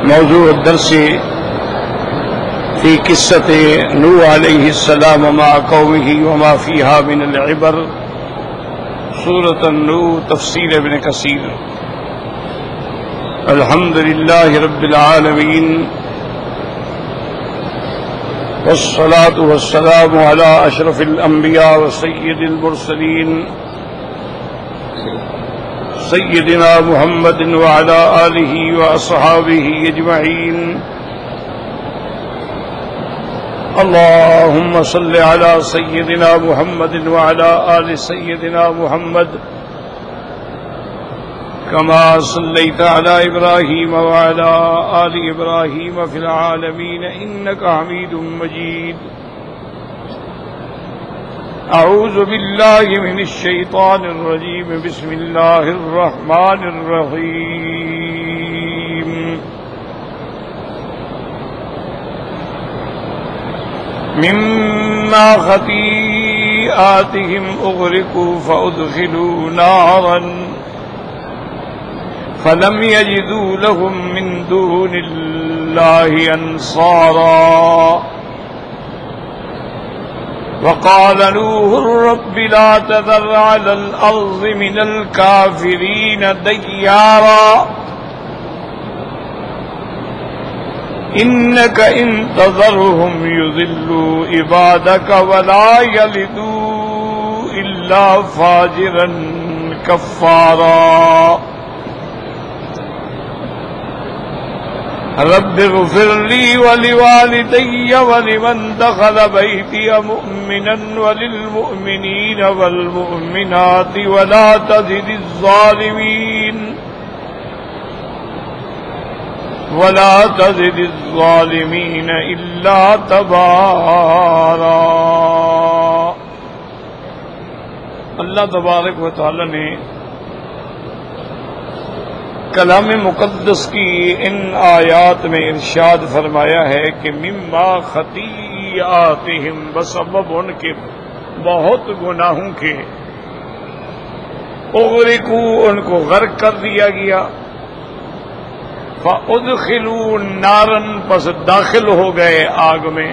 موضوع الدرس في قصة نوح عليه السلام مع قومه وما فيها من العبر، سورة النور، تفسیر ابن کثیر۔ الحمد لله رب العالمين، والصلاة والسلام على أشرف الأنبياء وسيد المرسلين سيدنا محمد وعلى آله وأصحابه أجمعين۔ اللهم صل على سيدنا محمد وعلى آل سيدنا محمد كما صليت على إبراهيم وعلى آل إبراهيم في العالمين إنك حميد مجيد۔ أعوذ بالله من الشيطان الرجيم، بسم الله الرحمن الرحيم۔ مما خطيئاتهم أغرقوا فأدخلوا نارا فلم يجدوا لهم من دون الله أنصارا۔ وقال نوح رب لا تذر على الأرض من الكافرين ديارا إنك إن تذرهم يضلوا عبادك ولا يلدوا إلا فاجرا كفارا۔ رب اغفر لي ولوالدي ولمن دخل بيتي مؤمنا وللمؤمنين والمؤمنات ولا تزد الظالمين إلا تبارا۔ اللہ تبارک و تعالی نے کلام مقدس کی ان آیات میں ارشاد فرمایا ہے کہ مما خطیئاتہم، بسبب ان کے بہت گناہوں کے، اغرقوا، ان کو غرق کر دیا گیا، فادخلوا نارا، پس داخل ہو گئے آگ میں،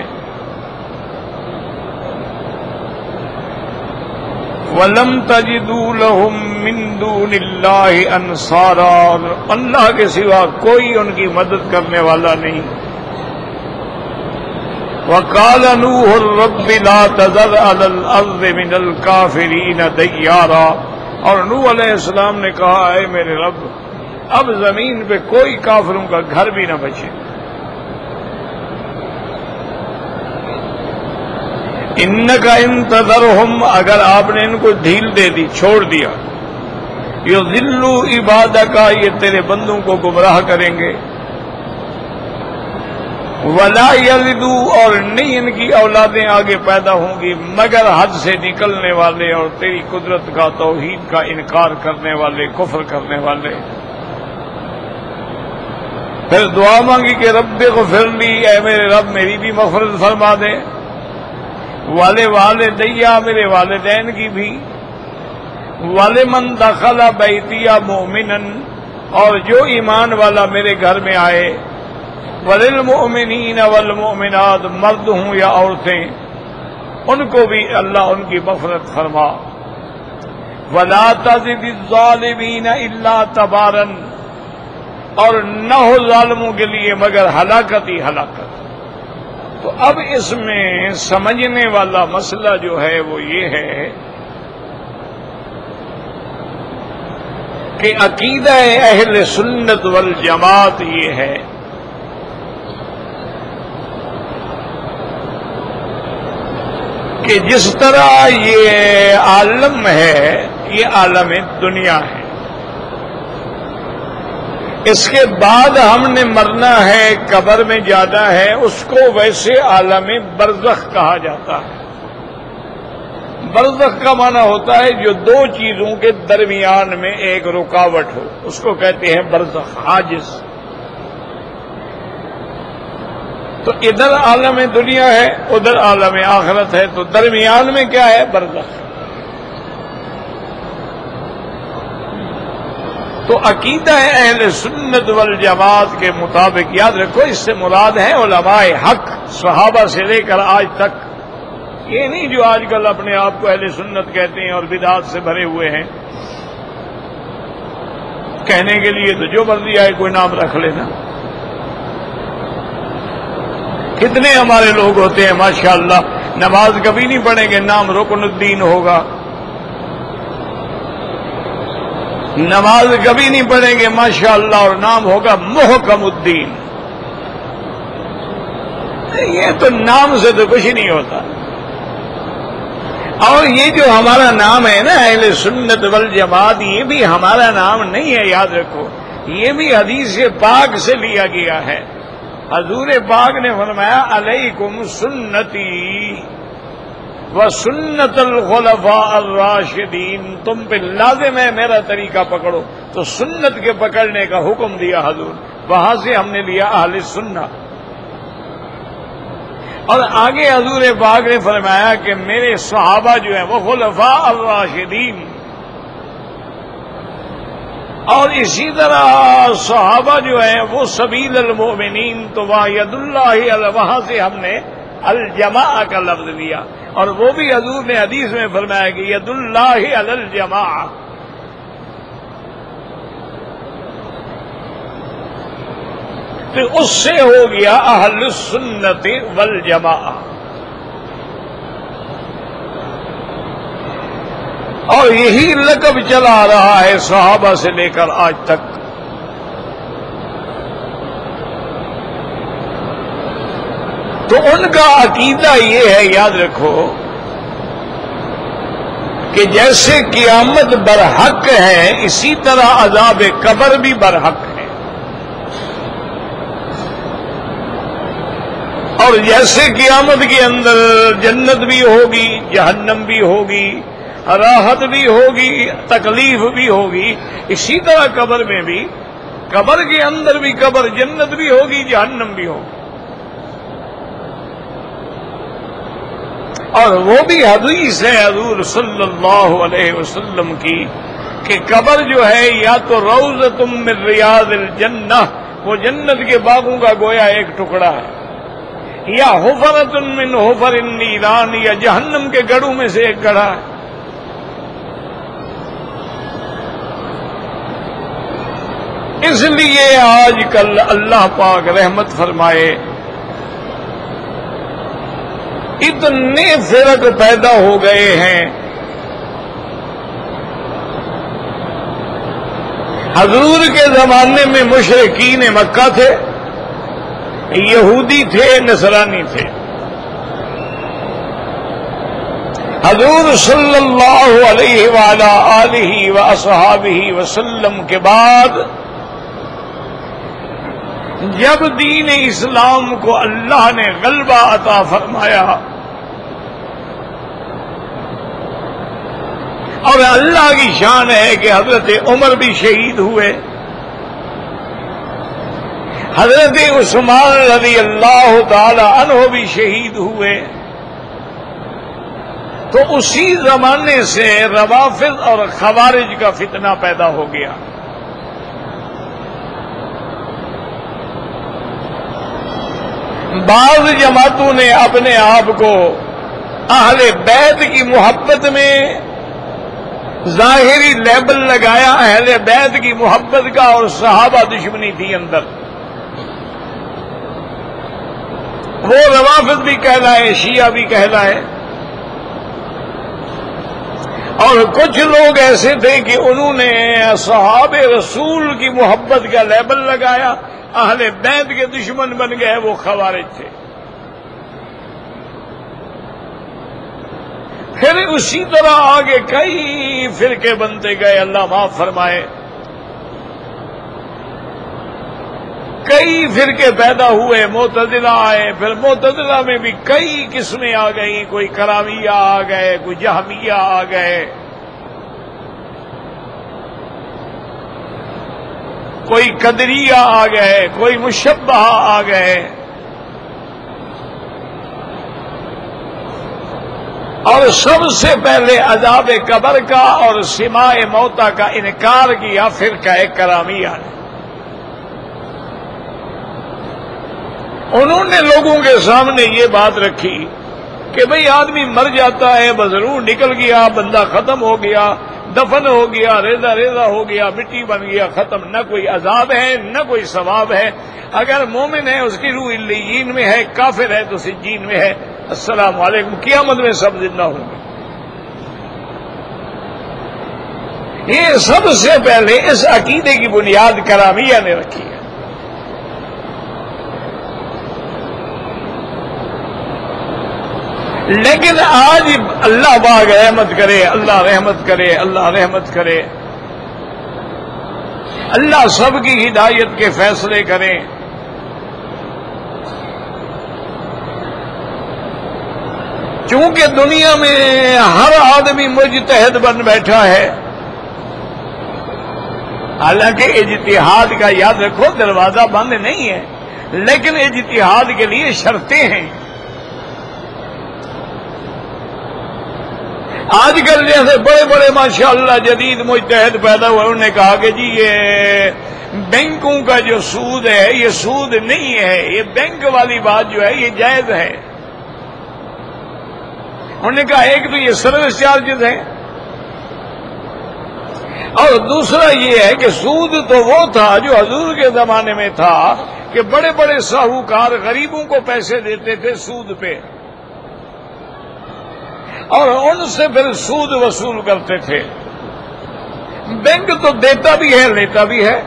وَلَمْ تَجِدُوا لَهُم مِّن دُونِ اللَّهِ أَنصَارًا، اللہ کے سوا کوئی ان کی مدد کرنے والا نہیں۔ وَقَالَ نُوحٌ رَبِّ لَا تَذَرْ عَلَى الْأَرْضِ مِنَ الْكَافِرِينَ دَيَّارًا، اور نوح علیہ السلام نے کہا اے میرے رب، اب زمین پہ کوئی کافروں کا گھر بھی نہ بچے۔ انک ان تذرہم، اگر آپ نے ان کو ڈھیل دے دی، چھوڑ دیا، یضلوا عبادک، یہ تیرے بندوں کو گمراہ کریں گے، ولا یلدوا، اور نہیں ان کی اولادیں آگے پیدا ہوں گی مگر حد سے نکلنے والے اور تیری قدرت کا، توحید کا انکار کرنے والے، کفر کرنے والے۔ پھر دعا مانگی کہ رب اغفر لی، اے میرے رب میری بھی مغفرت فرما دے، والدیا، میرے والدین کی بھی، ولمن دخل بیتی مؤمنا، اور جو ایمان والا میرے گھر میں آئے، وللمؤمنین والمؤمنات، مرد ہوں یا عورتیں، ان کو بھی اللہ ان کی مغفرت فرما، ولا تزد الظالمین الا تبارا، اور نہ ہو ظالموں کے لیے مگر ہلاکت ہی ہلاکت۔ تو اب اس میں سمجھنے والا مسئلہ جو ہے وہ یہ ہے کہ عقیدہ اہل سنت والجماعت یہ ہے کہ جس طرح یہ عالم ہے، یہ عالم دنیا ہے، اس کے بعد ہم نے مرنا ہے، قبر میں جانا ہے، اس کو ویسے عالم برزخ کہا جاتا ہے۔ برزخ کا معنی ہوتا ہے جو دو چیزوں کے درمیان میں ایک رکاوٹ ہو، اس کو کہتے ہیں برزخ، حاجز۔ تو ادھر عالم دنیا ہے، ادھر عالم آخرت ہے، تو درمیان میں کیا ہے؟ برزخ۔ تو عقیدہ اہل سنت والجماعت کے مطابق یاد رکھو، اس سے مراد ہے علماء حق، صحابہ سے لے کر آج تک. یہ نہیں جو آج کل اپنے آپ کو اہل سنت کہتے ہیں اور بدعات سے بھرے ہوئے ہیں. کہنے کے لیے تو جو مرضی آئے کوئی نام رکھ لینا. کتنے ہمارے لوگ ہوتے ہیں ماشاءاللہ نماز کبھی نہیں پڑھیں گے، نام رکن الدین ہوگا. نماز کبھی نہیں پڑھیں گے ماشاءاللہ اور نام ہوگا محکم الدین. یہ تو نام سے تو کچھ نہیں ہوتا. اور یہ جو ہمارا نام ہے نا اہل سنت والجماعت، یہ بھی ہمارا نام نہیں ہے، یاد رکھو. یہ بھی حدیث پاک سے لیا گیا ہے. حضور پاک نے فرمایا علیکم سنتی و سنت الخلفاء الراشدین، تم پہ لازم ہے میرا طریقہ پکڑو. تو سنت کے پکڑنے کا حکم دیا حضور، وہاں سے ہم نے لیا اہل سنت. اور آگے حضور پاک نے فرمایا کہ میرے صحابہ جو ہیں وہ خلفاء الراشدین، اور اسی طرح صحابہ جو ہیں وہ سبیل المؤمنین. تو وہاں ید اللہ، وہاں سے ہم نے الجماع کا لفظ لیا، اور وہ بھی حضور نے حدیث میں فرمایا کہ ید اللہ علی الجماع. تو اس سے ہو گیا اہل السنت والجماع. اور یہی لقب چلا رہا ہے صحابہ سے لے کر آج تک. تو ان کا عقیدہ یہ ہے، یاد رکھو، کہ جیسے قیامت برحق ہے اسی طرح عذاب قبر بھی برحق ہے. اور جیسے قیامت کے اندر جنت بھی ہوگی، جہنم بھی ہوگی، راحت بھی ہوگی، تکلیف بھی ہوگی، اسی طرح قبر میں بھی، قبر کے اندر بھی قبر، جنت بھی ہوگی، جہنم بھی ہوگی. اور وہ بھی حدیث ہے حضور صلی اللہ علیہ وسلم کی کہ قبر جو ہے یا تو روضۃ من ریاض الجنہ، وہ جنت کے باغوں کا گویا ایک ٹکڑا ہے، یا حفرۃ من حفر النیران، یا جہنم کے گڑھوں میں سے ایک گڑھا ہے. اس لیے آج کل اللہ پاک رحمت فرمائے اتنے فرق پیدا ہو گئے ہیں. حضور کے زمانے میں مشرکین مکہ تھے، یہودی تھے، نصرانی تھے. حضور صلی اللہ علیہ وعلی آلہ واصحابہ وسلم کے بعد جب دین اسلام کو اللہ نے غلبہ عطا فرمایا، اور اللہ کی شان ہے کہ حضرت عمر بھی شہید ہوئے، حضرت عثمان رضی اللہ تعالی عنہ بھی شہید ہوئے. تو اسی زمانے سے روافض اور خوارج کا فتنہ پیدا ہو گیا. بعض جماعتوں نے اپنے آپ کو اہل بیت کی محبت میں ظاہری لیبل لگایا، اہل بیت کی محبت کا، اور صحابہ دشمنی تھی اندر. وہ روافض بھی کہلائے، شیعہ بھی کہلائے. اور کچھ لوگ ایسے تھے کہ انہوں نے صحابہ رسول کی محبت کا لیبل لگایا، اہل بیت کے دشمن بن گئے، وہ خوارج تھے. پھر اسی طرح آگے کئی فرقے بنتے گئے، اللہ معاف فرمائے. کئی فرقے پیدا ہوئے، معتزلہ آئے، پھر معتزلہ میں بھی کئی قسمیں آ گئیں، کوئی کرامیہ آ گئے، کوئی جہمیہ آ گئے، کوئی قدریہ آ گئے، کوئی مشبہ آ گئے. اور سب سے پہلے عذاب قبر کا اور سماع موتا کا انکار کیا فرقہ کرامیہ نے. انہوں نے لوگوں کے سامنے یہ بات رکھی کہ بھئی آدمی مر جاتا ہے، بس روح نکل گیا، بندہ ختم ہو گیا، دفن ہو گیا، ریزہ ریزہ ہو گیا، مٹی بن گیا، ختم. نہ کوئی عذاب ہے نہ کوئی ثواب ہے. اگر مومن ہے اس کی روح علیین میں ہے، کافر ہے تو سجین میں ہے. السلام علیکم، قیامت میں سب زندہ ہوں گے. یہ سب سے پہلے اس عقیدے کی بنیاد کرامیہ نے رکھی ہے. لیکن آج اللہ باغ رحمت کرے، اللہ رحمت کرے، اللہ رحمت کرے، اللہ سب کی ہدایت کے فیصلے کریں. چونکہ دنیا میں ہر آدمی مجتہد بن بیٹھا ہے. حالانکہ اجتہاد کا یاد رکھو دروازہ بند نہیں ہے، لیکن اجتہاد کے لیے شرطیں ہیں. آج کل جیسے بڑے بڑے ماشاءاللہ جدید مجتہد پیدا ہوئے، انہوں نے کہا کہ جی یہ بینکوں کا جو سود ہے یہ سود نہیں ہے، یہ بینک والی بات جو ہے یہ جائز ہے. انہوں نے کہا ایک تو یہ سروس چارجز ہیں، اور دوسرا یہ ہے کہ سود تو وہ تھا جو حضور کے زمانے میں تھا کہ بڑے بڑے ساہوکار غریبوں کو پیسے دیتے تھے سود پہ، اور ان سے پھر سود وصول کرتے تھے. بینک تو دیتا بھی ہے لیتا بھی ہے.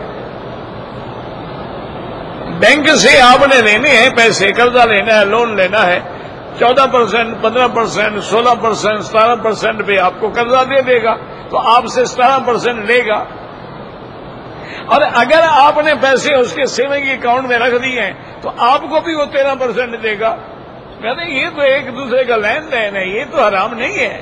بینک سے آپ نے لینے ہیں پیسے، قرضہ لینا ہے، لون لینا ہے، 14%، 15%، 16%، 17% پہ آپ کو قرضہ دے دے گا تو آپ سے 17% لے گا. اور اگر آپ نے پیسے اس کے سیونگ اکاؤنٹ میں رکھ دیے ہیں تو آپ کو بھی وہ 13% دے گا. کہتے ہیں یہ تو ایک دوسرے کا لین دین ہے، یہ تو حرام نہیں ہے.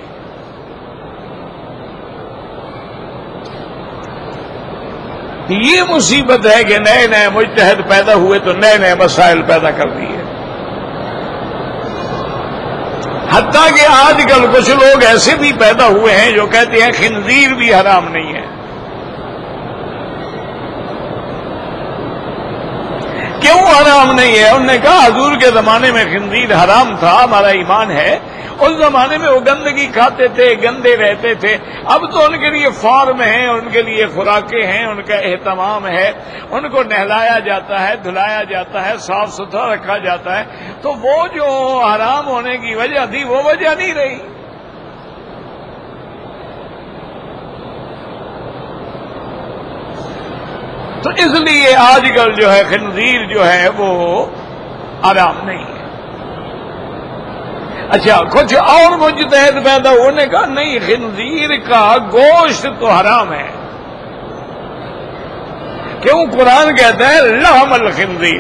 یہ مصیبت ہے کہ نئے نئے مجتہد پیدا ہوئے تو نئے نئے مسائل پیدا کر دیے. حتیٰ کہ آج کل کچھ لوگ ایسے بھی پیدا ہوئے ہیں جو کہتے ہیں خنزیر بھی حرام نہیں ہے. کیوں حرام نہیں ہے؟ انہوں نے کہا حضور کے زمانے میں خنزیر حرام تھا، ہمارا ایمان ہے. اس زمانے میں وہ گندگی کھاتے تھے، گندے رہتے تھے. اب تو ان کے لیے فارم ہیں، ان کے لیے خوراکیں ہیں، ان کا اہتمام ہے، ان کو نہلایا جاتا ہے، دھلایا جاتا ہے، صاف ستھرا رکھا جاتا ہے. تو وہ جو حرام ہونے کی وجہ تھی وہ وجہ نہیں رہی. تو اس لیے آج کل جو ہے خنزیر جو ہے وہ حرام نہیں ہے. اچھا کچھ اور مجتہد پیدا ہونے کا نہیں، خنزیر کا گوشت تو حرام ہے. کیوں؟ قرآن کہتا ہے لحم الخنزیر،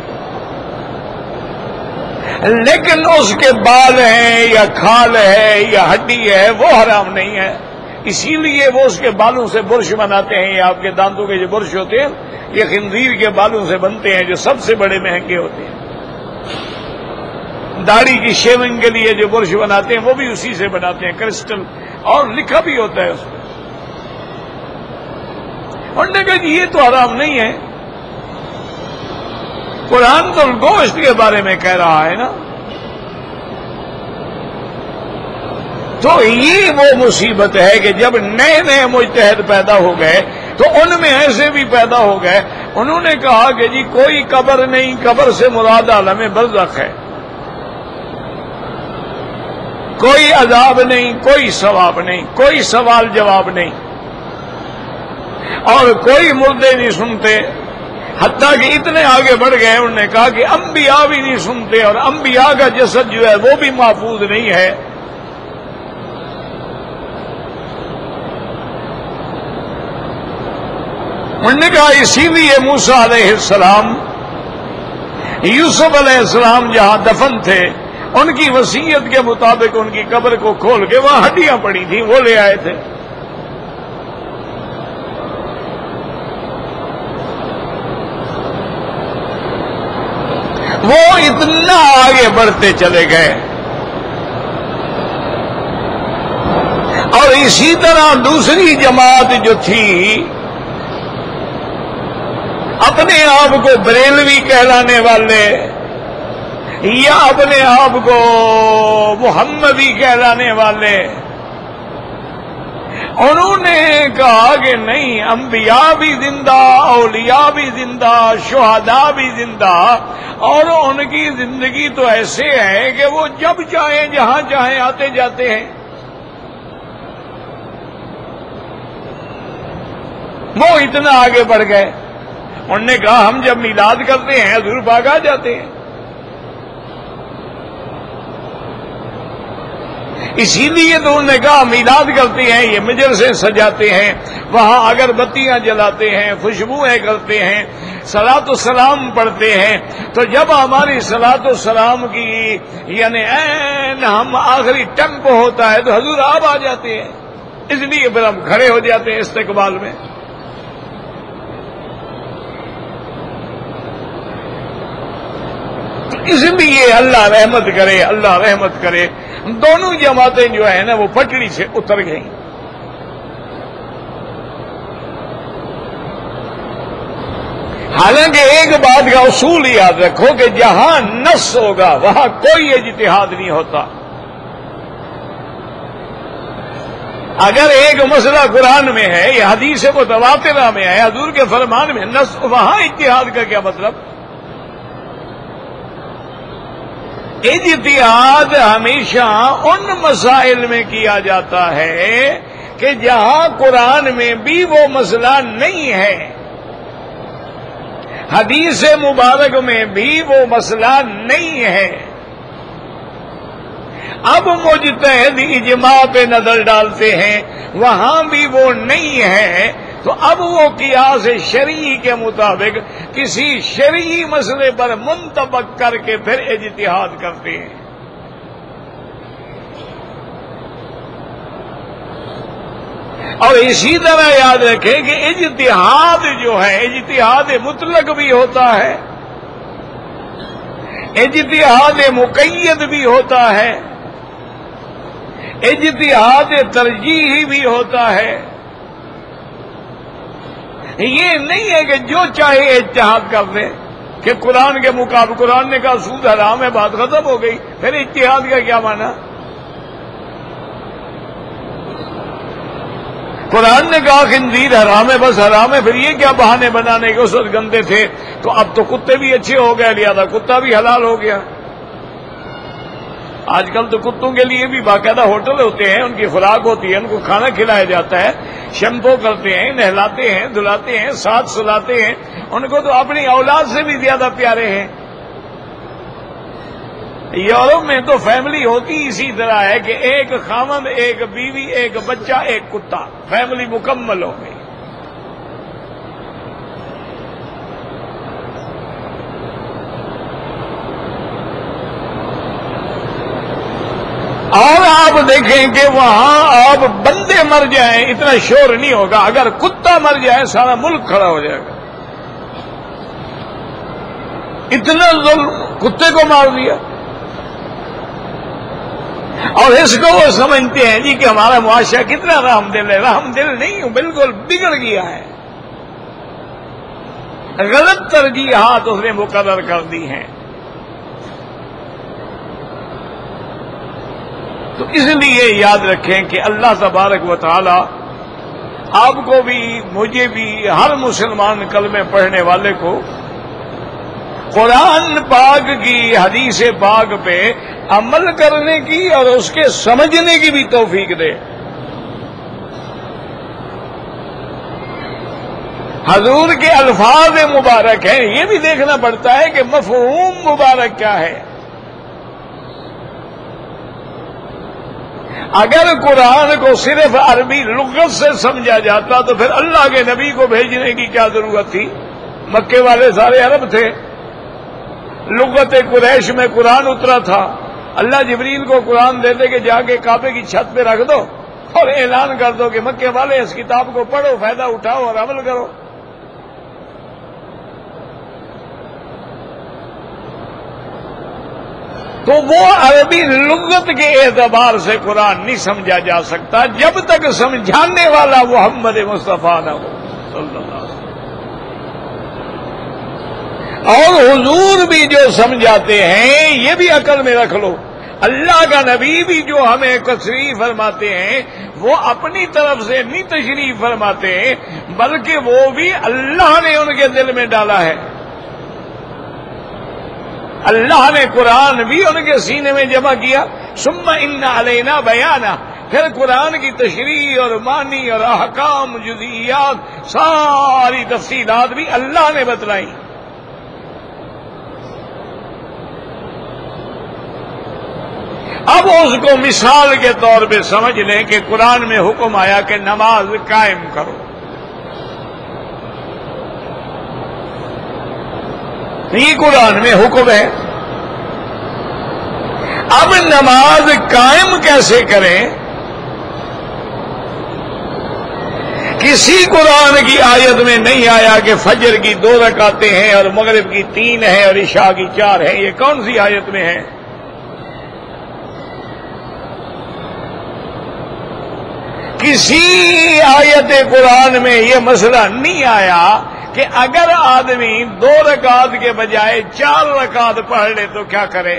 لیکن اس کے بال ہیں یا کھال ہے یا ہڈی ہے وہ حرام نہیں ہے. اسی لیے وہ اس کے بالوں سے برش بناتے ہیں. یہ آپ کے دانتوں کے جو برش ہوتے ہیں یہ خنزیر کے بالوں سے بنتے ہیں جو سب سے بڑے مہنگے ہوتے ہیں. داڑھی کی شیونگ کے لیے جو برش بناتے ہیں وہ بھی اسی سے بناتے ہیں، کرسٹل، اور لکھا بھی ہوتا ہے اس میں. انہوں نے کہا کہ یہ تو حرام نہیں ہے. قرآن تو گوشت کے بارے میں کہہ رہا ہے نا. تو یہ وہ مصیبت ہے کہ جب نئے نئے مجتہد پیدا ہو گئے تو ان میں ایسے بھی پیدا ہو گئے. انہوں نے کہا کہ جی کوئی قبر نہیں، قبر سے مراد عالم برزخ ہے. کوئی عذاب نہیں، کوئی ثواب نہیں، کوئی سوال جواب نہیں، اور کوئی مردے نہیں سنتے. حتیٰ کہ اتنے آگے بڑھ گئے انہوں نے کہا کہ انبیاء بھی نہیں سنتے، اور انبیاء کا جسد جو ہے وہ بھی محفوظ نہیں ہے. انہوں نے کہا اسی لیے موسیٰ علیہ السلام، یوسف علیہ السلام جہاں دفن تھے ان کی وصیت کے مطابق ان کی قبر کو کھول کے وہاں ہڈیاں پڑی تھیں وہ لے آئے تھے. وہ اتنا آگے بڑھتے چلے گئے اور اسی طرح دوسری جماعت جو تھی اپنے آپ کو بریلوی کہلانے والے یا اپنے آپ کو محمدی کہلانے والے، انہوں نے کہا کہ نہیں، انبیاء بھی زندہ، اولیاء بھی زندہ، شہداء بھی زندہ، اور ان کی زندگی تو ایسے ہے کہ وہ جب چاہیں جہاں چاہیں آتے جاتے ہیں۔ وہ اتنا آگے بڑھ گئے، انہوں نے کہا ہم جب میلاد کرتے ہیں حضور پاک آ جاتے ہیں، اسی لیے تو انہوں نے کہا میلاد کرتے ہیں، یہ مجلسیں سجاتے ہیں، وہاں اگربتیاں جلاتے ہیں، خوشبوئیں کرتے ہیں، صلاۃ و سلام پڑھتے ہیں، تو جب ہماری صلاۃ و سلام کی یعنی عین ہم آخری ٹیمپو ہوتا ہے تو حضور آپ آ جاتے ہیں، اس لیے پھر ہم کھڑے ہو جاتے ہیں استقبال میں۔ اس لیے اللہ رحمت کرے، اللہ رحمت کرے، دونوں جماعتیں جو ہیں نا وہ پٹڑی سے اتر گئیں۔ حالانکہ ایک بات کا اصول یاد رکھو کہ جہاں نص ہوگا وہاں کوئی اجتہاد نہیں ہوتا۔ اگر ایک مسئلہ قرآن میں ہے یا حدیث متواترہ میں ہے، حضور کے فرمان میں نص، وہاں اجتہاد کا کیا مطلب؟ اجتہاد ہمیشہ ان مسائل میں کیا جاتا ہے کہ جہاں قرآن میں بھی وہ مسئلہ نہیں ہے، حدیث مبارک میں بھی وہ مسئلہ نہیں ہے۔ اب مجتہد اجماع پہ نظر ڈالتے ہیں، وہاں بھی وہ نہیں ہے، تو اب وہ قیاس شرعی کے مطابق کسی شرعی مسئلے پر منطبق کر کے پھر اجتہاد کرتے ہیں۔ اور اسی طرح یاد رکھیں کہ اجتہاد جو ہے اجتہاد مطلق بھی ہوتا ہے، اجتہاد مقید بھی ہوتا ہے، اجتہاد ترجیحی بھی ہوتا ہے۔ یہ نہیں ہے کہ جو چاہے اجتہاد کر دے کہ قرآن کے مقابل، قرآن نے کہا سود حرام ہے، بات ختم ہو گئی، پھر اجتہاد کا کیا معنی؟ قرآن نے کہا خنزیر حرام ہے، بس حرام ہے، پھر یہ کیا بہانے بنانے کے؟ اس وقت گندے تھے تو اب تو کتے بھی اچھے ہو گئے، لہذا کتا بھی حلال ہو گیا۔ آج کل تو کتوں کے لیے بھی باقاعدہ ہوٹل ہوتے ہیں، ان کی خوراک ہوتی ہے، ان کو کھانا کھلایا جاتا ہے، شیمپو کرتے ہیں، نہلاتے ہیں، دھلاتے ہیں، ساتھ سلاتے ہیں، ان کو تو اپنی اولاد سے بھی زیادہ پیارے ہیں۔ یورپ میں تو فیملی ہوتی اسی طرح ہے کہ ایک خاوند، ایک بیوی، ایک بچہ، ایک کتا، فیملی مکمل ہو گئی۔ اور آپ دیکھیں کہ وہاں آپ بندے مر جائیں اتنا شور نہیں ہوگا، اگر کتا مر جائے سارا ملک کھڑا ہو جائے گا۔ اتنا ظلم، کتے کو مار دیا۔ اور اس کو وہ سمجھتے ہیں جی کہ ہمارا معاشرہ کتنا رحم دل ہے۔ رحم دل نہیں، بالکل بگڑ گیا ہے، غلط ترجیحات اس نے مقرر کر دی ہیں۔ تو اس لیے یاد رکھیں کہ اللہ تبارک و تعالی آپ کو بھی، مجھے بھی، ہر مسلمان کلمے پڑھنے والے کو قرآن پاک کی، حدیث پاک پہ عمل کرنے کی اور اس کے سمجھنے کی بھی توفیق دے۔ حضور کے الفاظ مبارک ہیں، یہ بھی دیکھنا پڑتا ہے کہ مفہوم مبارک کیا ہے۔ اگر قرآن کو صرف عربی لغت سے سمجھا جاتا تو پھر اللہ کے نبی کو بھیجنے کی کیا ضرورت تھی؟ مکے والے سارے عرب تھے، لغت قریش میں قرآن اترا تھا۔ اللہ جبریل کو قرآن دیتے کہ جا کے کعبے کی چھت پہ رکھ دو اور اعلان کر دو کہ مکے والے اس کتاب کو پڑھو، فائدہ اٹھاؤ اور عمل کرو۔ تو وہ عربی لغت کے اعتبار سے قرآن نہیں سمجھا جا سکتا جب تک سمجھانے والا محمد مصطفیٰ نہ ہو صلی اللہ علیہ وسلم۔ اور حضور بھی جو سمجھاتے ہیں یہ بھی عقل میں رکھ لو، اللہ کا نبی بھی جو ہمیں تشریح فرماتے ہیں وہ اپنی طرف سے نہیں تشریح فرماتے ہیں، بلکہ وہ بھی اللہ نے ان کے دل میں ڈالا ہے۔ اللہ نے قرآن بھی ان کے سینے میں جمع کیا، ثم ان علینا بیانہ، پھر قرآن کی تشریح اور معنی اور احکام جزئیات ساری تفصیلات بھی اللہ نے بتلائی۔ اب اس کو مثال کے طور پہ سمجھ لیں کہ قرآن میں حکم آیا کہ نماز قائم کرو، یہ قرآن میں حکم ہے۔ اب نماز قائم کیسے کریں؟ کسی قرآن کی آیت میں نہیں آیا کہ فجر کی 2 رکعتیں ہیں اور مغرب کی 3 ہیں اور عشاء کی 4 ہیں، یہ کون سی آیت میں ہے؟ کسی آیت قرآن میں یہ مسئلہ نہیں آیا کہ اگر آدمی 2 رکعت کے بجائے 4 رکعت پڑھ لے تو کیا کرے۔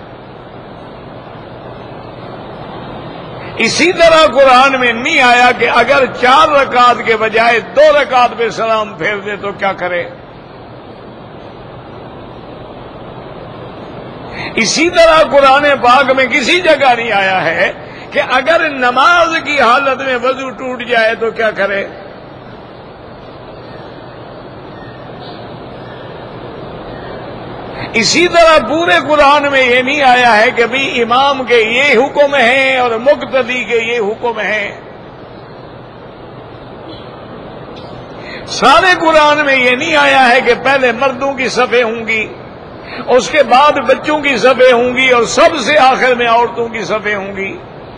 اسی طرح قرآن میں نہیں آیا کہ اگر 4 رکعت کے بجائے 2 رکعت پہ سلام پھیر دے تو کیا کرے۔ اسی طرح قرآن پاک میں کسی جگہ نہیں آیا ہے کہ اگر نماز کی حالت میں وضو ٹوٹ جائے تو کیا کرے۔ اسی طرح پورے قرآن میں یہ نہیں آیا ہے کہ بھی امام کے یہ حکم ہیں اور مقتدی کے یہ حکم ہیں۔ سارے قرآن میں یہ نہیں آیا ہے کہ پہلے مردوں کی صفیں ہوں گی، اس کے بعد بچوں کی صفیں ہوں گی اور سب سے آخر میں عورتوں کی صفیں ہوں گی۔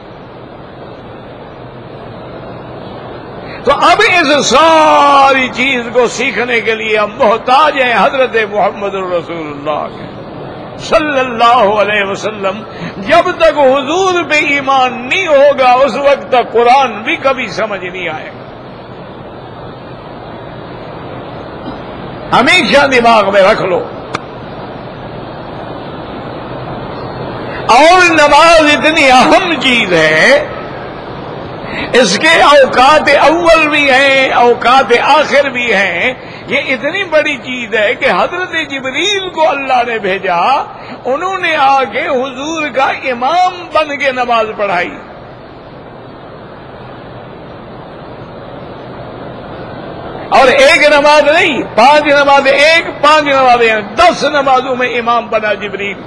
تو اب اس ساری چیز کو سیکھنے کے لیے ہم محتاج ہیں حضرت محمد الرسول اللہ کے صلی اللہ علیہ وسلم۔ جب تک حضور پہ ایمان نہیں ہوگا اس وقت تک قرآن بھی کبھی سمجھ نہیں آئے گا۔ ہمیشہ دماغ میں رکھ لو۔ اور نماز اتنی اہم چیز ہے، اس کے اوقات اول بھی ہیں، اوقات آخر بھی ہیں۔ یہ اتنی بڑی چیز ہے کہ حضرت جبریل کو اللہ نے بھیجا، انہوں نے آ کے حضور کا امام بن کے نماز پڑھائی۔ اور ایک نماز نہیں، 5 نمازیں، 5 نمازیں، 10 نمازوں میں امام بنا جبریل۔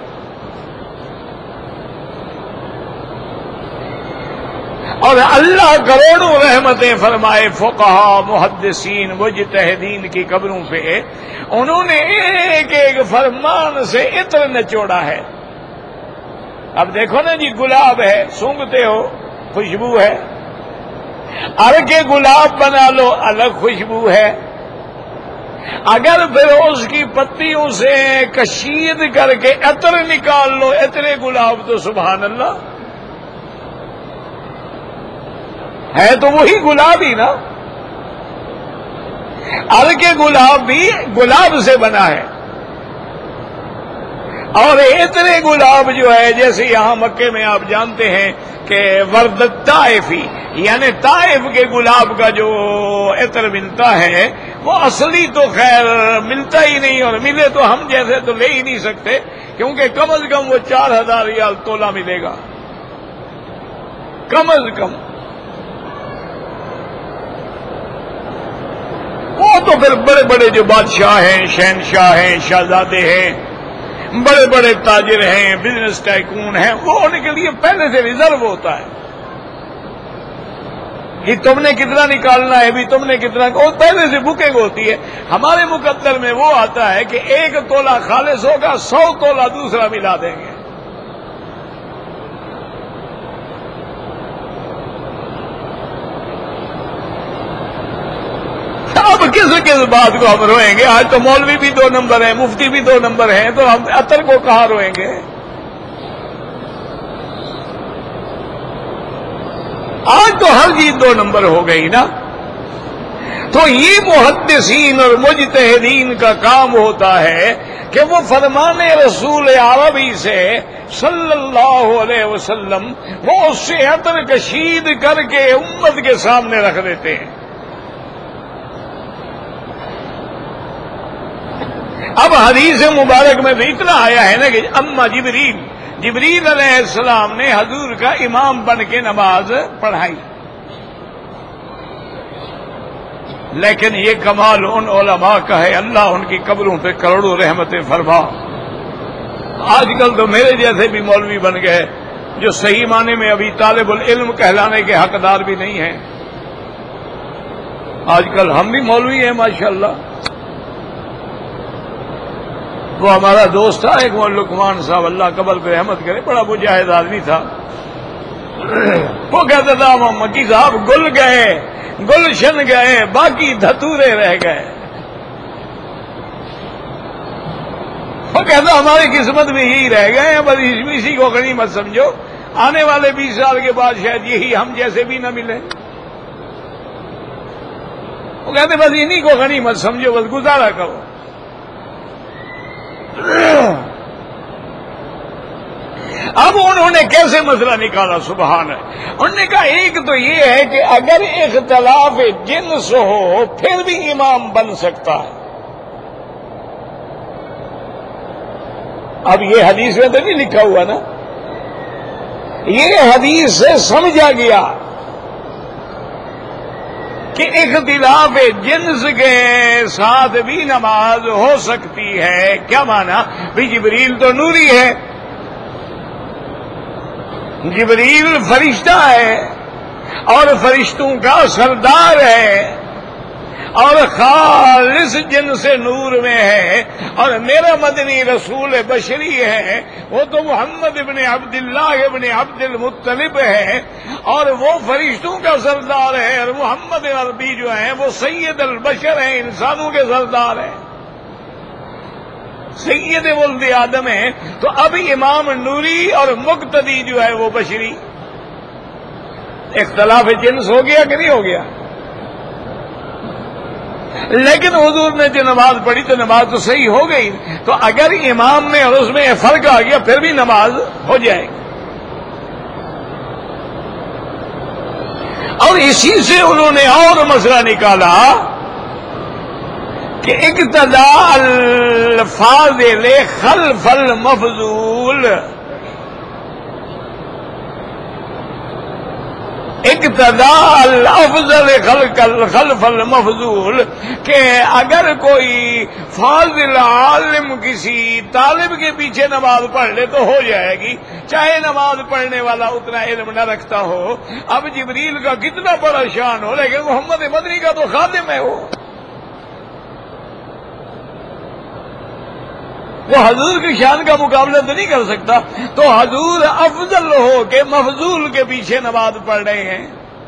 اور اللہ کروڑوں رحمتیں فرمائے فقہا، محدثین، مجتہدین کی قبروں پہ، انہوں نے ایک ایک فرمان سے عطر نچوڑا ہے۔ اب دیکھو نا جی، گلاب ہے، سونگھتے ہو خوشبو ہے، ارگ کے گلاب بنا لو الگ خوشبو ہے، اگر پھر اس کی پتیوں سے کشید کر کے عطر نکال لو عطر گلاب تو سبحان اللہ ہے، تو وہی گلاب ہی نا۔ ارگ کے گلاب بھی گلاب سے بنا ہے، اور اتنے گلاب جو ہے جیسے یہاں مکے میں آپ جانتے ہیں کہ ورد طائفی، یعنی طائف کے گلاب کا جو عطر ملتا ہے وہ اصلی تو خیر ملتا ہی نہیں، اور ملے تو ہم جیسے تو لے ہی نہیں سکتے، کیونکہ کم از کم وہ 4000 ریال تولہ ملے گا، کم از کم۔ وہ تو پھر بڑے بڑے جو بادشاہ ہیں، شہنشاہ ہیں، شہزادے ہیں، بڑے بڑے تاجر ہیں، بزنس ٹائکون ہیں، وہ ان کے لیے پہلے سے ریزرو ہوتا ہے کہ تم نے کتنا نکالنا ہے، بھی تم نے کتنا، وہ پہلے سے بکنگ ہوتی ہے۔ ہمارے مقدر میں وہ آتا ہے کہ 1 تولہ خالص ہوگا، 100 تولہ دوسرا ملا دیں گے۔ اب کس بات کو ہم روئیں گے؟ آج تو مولوی بھی 2 نمبر ہیں، مفتی بھی 2 نمبر ہیں، تو ہم عطر کو کہاں روئیں گے؟ آج تو ہر چیز 2 نمبر ہو گئی نا. تو یہ محدثین اور مجتہدین کا کام ہوتا ہے کہ وہ فرمان رسول عربی سے صلی اللہ علیہ وسلم وہ اس سے عطر کشید کر کے امت کے سامنے رکھ دیتے ہیں. اب حدیث مبارک میں بھی اتنا آیا ہے نا کہ اما جبریل علیہ السلام نے حضور کا امام بن کے نماز پڑھائی. لیکن یہ کمال ان علماء کا ہے، اللہ ان کی قبروں پہ کروڑوں رحمتیں فرما. آج کل تو میرے جیسے بھی مولوی بن گئے جو صحیح معنی میں ابھی طالب العلم کہلانے کے حقدار بھی نہیں ہیں. آج کل ہم بھی مولوی ہیں ماشاءاللہ. وہ ہمارا دوست تھا ایک لقمان صاحب، اللہ قبر پہ رحمت کرے، بڑا مجاہد آدمی تھا. وہ کہتا تھا مکی صاحب گل گئے، گلشن گئے، باقی دھتورے رہ گئے. وہ کہتا ہماری قسمت میں یہی رہ گئے ہیں، بس اسی کو غنیمت سمجھو، آنے والے 20 سال کے بعد شاید یہی ہم جیسے بھی نہ ملے. وہ کہتے بس انہی کو غنیمت سمجھو، بس گزارا کرو. اب انہوں نے کیسے مسئلہ نکالا؟ سبحان ہے. انہوں نے کہا ایک تو یہ ہے کہ اگر اختلاف جنس ہو پھر بھی امام بن سکتا ہے. اب یہ حدیث میں تو نہیں لکھا ہوا نا، یہ حدیث سے سمجھا گیا کہ اختلاف جنس کے ساتھ بھی نماز ہو سکتی ہے. کیا مانا؟ بھی جبریل تو نوری ہے، جبریل فرشتہ ہے اور فرشتوں کا سردار ہے اور خالص جن سے نور میں ہے، اور میرا مدنی رسول بشری ہے، وہ تو محمد ابن عبداللہ ابن عبد المطلب ہے، اور وہ فرشتوں کا سردار ہے، اور محمد عربی جو ہیں وہ سید البشر ہیں، انسانوں کے سردار ہیں، سید ولد آدم ہیں. تو اب امام نوری اور مقتدی جو ہے وہ بشری. اختلاف جنس ہو گیا کہ نہیں ہو گیا؟ لیکن حضور نے جو نماز پڑھی تو نماز تو صحیح ہو گئی. تو اگر امام میں اور اس میں فرق آ گیا پھر بھی نماز ہو جائے گی. اور اسی سے انہوں نے اور مسئلہ نکالا کہ اقتدا الفاضل خلف المفضول، اقتدا الافضل خلف المفضول، کہ اگر کوئی فاضل عالم کسی طالب کے پیچھے نماز پڑھ لے تو ہو جائے گی، چاہے نماز پڑھنے والا اتنا علم نہ رکھتا ہو. اب جبریل کا کتنا بڑا شان ہو لیکن محمد مدنی کا تو خادم ہے، وہ حضور کی شان کا مقابلہ تو نہیں کر سکتا. تو حضور افضل ہو کے مفضول کے پیچھے نماز پڑھ رہے ہیں.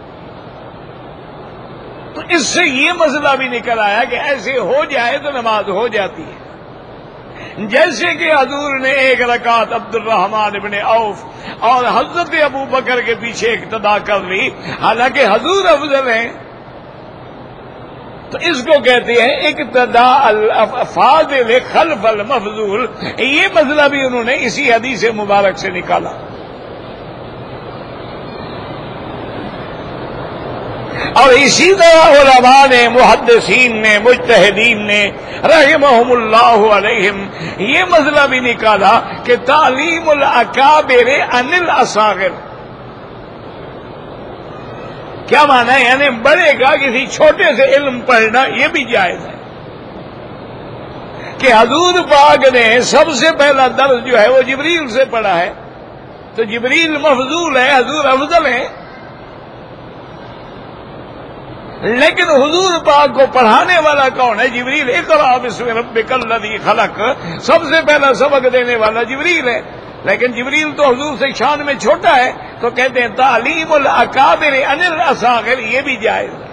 تو اس سے یہ مسئلہ بھی نکل آیا کہ ایسے ہو جائے تو نماز ہو جاتی ہے. جیسے کہ حضور نے 1 رکعت عبد الرحمن ابن عوف اور حضرت ابو بکر کے پیچھے اقتدا کر لی، حالانکہ حضور افضل ہیں. تو اس کو کہتے ہیں اقتدا الفاضل خلف المفضول. یہ مسئلہ بھی انہوں نے اسی حدیث مبارک سے نکالا. اور اسی طرح علماء نے، محدثین نے، مجتہدین نے رحمہم اللہ علیہم یہ مسئلہ بھی نکالا کہ تعلیم الاکابر عن الاصاغر. کیا معنی ہے؟ یعنی بڑے کا کسی چھوٹے سے علم پڑھنا یہ بھی جائز ہے. کہ حضور پاک نے سب سے پہلا درس جو ہے وہ جبریل سے پڑھا ہے، تو جبریل مفضول ہے، حضور افضل ہے. لیکن حضور پاک کو پڑھانے والا کون ہے؟ جبریل. اقرأ باسم ربک الذی خلق، سب سے پہلا سبق دینے والا جبریل ہے. لیکن جبریل تو حضور سے شان میں چھوٹا ہے، تو کہتے ہیں تعلیم الاکابر عن الاصاغر یہ بھی جائز ہے.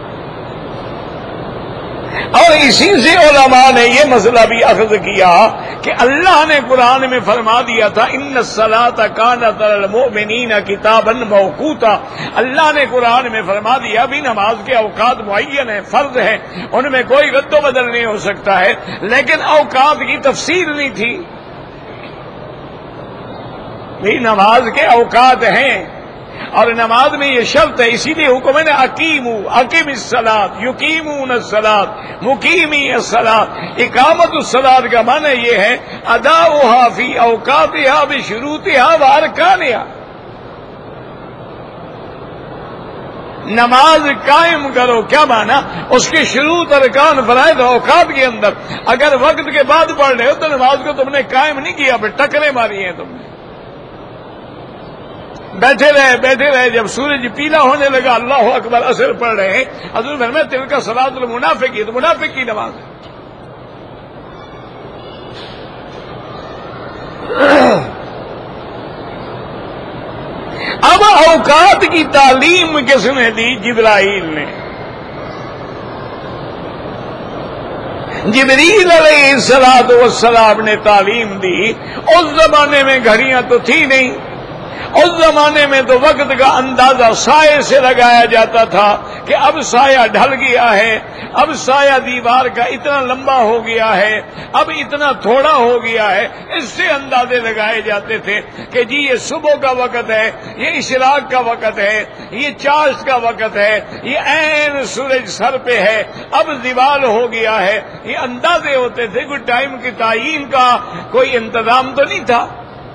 اور اسی سے علماء نے یہ مسئلہ بھی اخذ کیا کہ اللہ نے قرآن میں فرما دیا تھا ان الصلاۃ کانت علی المؤمنین کتابا موقوتا، اللہ نے قرآن میں فرما دیا بھی نماز کے اوقات معین ہیں، فرض ہیں، ان میں کوئی رد و بدل نہیں ہو سکتا ہے، لیکن اوقات کی تفصیل نہیں تھی بھی نماز کے اوقات ہیں، اور نماز میں یہ شرط ہے، اسی لیے حکم ہے نا اقیم الصلاۃ یقیمون الصلاۃ مقیمی الصلاۃ۔ اقامت الصلاۃ کا معنی یہ ہے اداؤھا فی اوقاتھا بشروطھا وارکانھا، نماز قائم کرو، کیا معنی؟ اس کے شروط ارکان فرائض اوقات کے اندر، اگر وقت کے بعد پڑھ رہے ہو تو نماز کو تم نے قائم نہیں کیا، پھر ٹکریں ماری ہیں تم نے، بیٹھے رہے، جب سورج پیلا ہونے لگا اللہ اکبر عصر پڑھ رہے ہیں، حضور فرمایا تلک صلاۃ المنافق، یہ تو منافق کی نماز ہے۔ اب اوقات کی تعلیم کس نے دی؟ جبرائیل نے۔ جبریل علیہ الصلوۃ والسلام نے تعلیم دی۔ اس زمانے میں گھڑیاں تو تھی نہیں، اس زمانے میں تو وقت کا اندازہ سائے سے لگایا جاتا تھا کہ اب سایہ ڈھل گیا ہے، اب سایہ دیوار کا اتنا لمبا ہو گیا ہے، اب اتنا تھوڑا ہو گیا ہے، اس سے اندازے لگائے جاتے تھے کہ جی یہ صبح کا وقت ہے، یہ اشراق کا وقت ہے، یہ چاشت کا وقت ہے، یہ عین سورج سر پہ ہے، اب زوال ہو گیا ہے، یہ اندازے ہوتے تھے، کوئی ٹائم کی تعیین کا کوئی انتظام تو نہیں تھا۔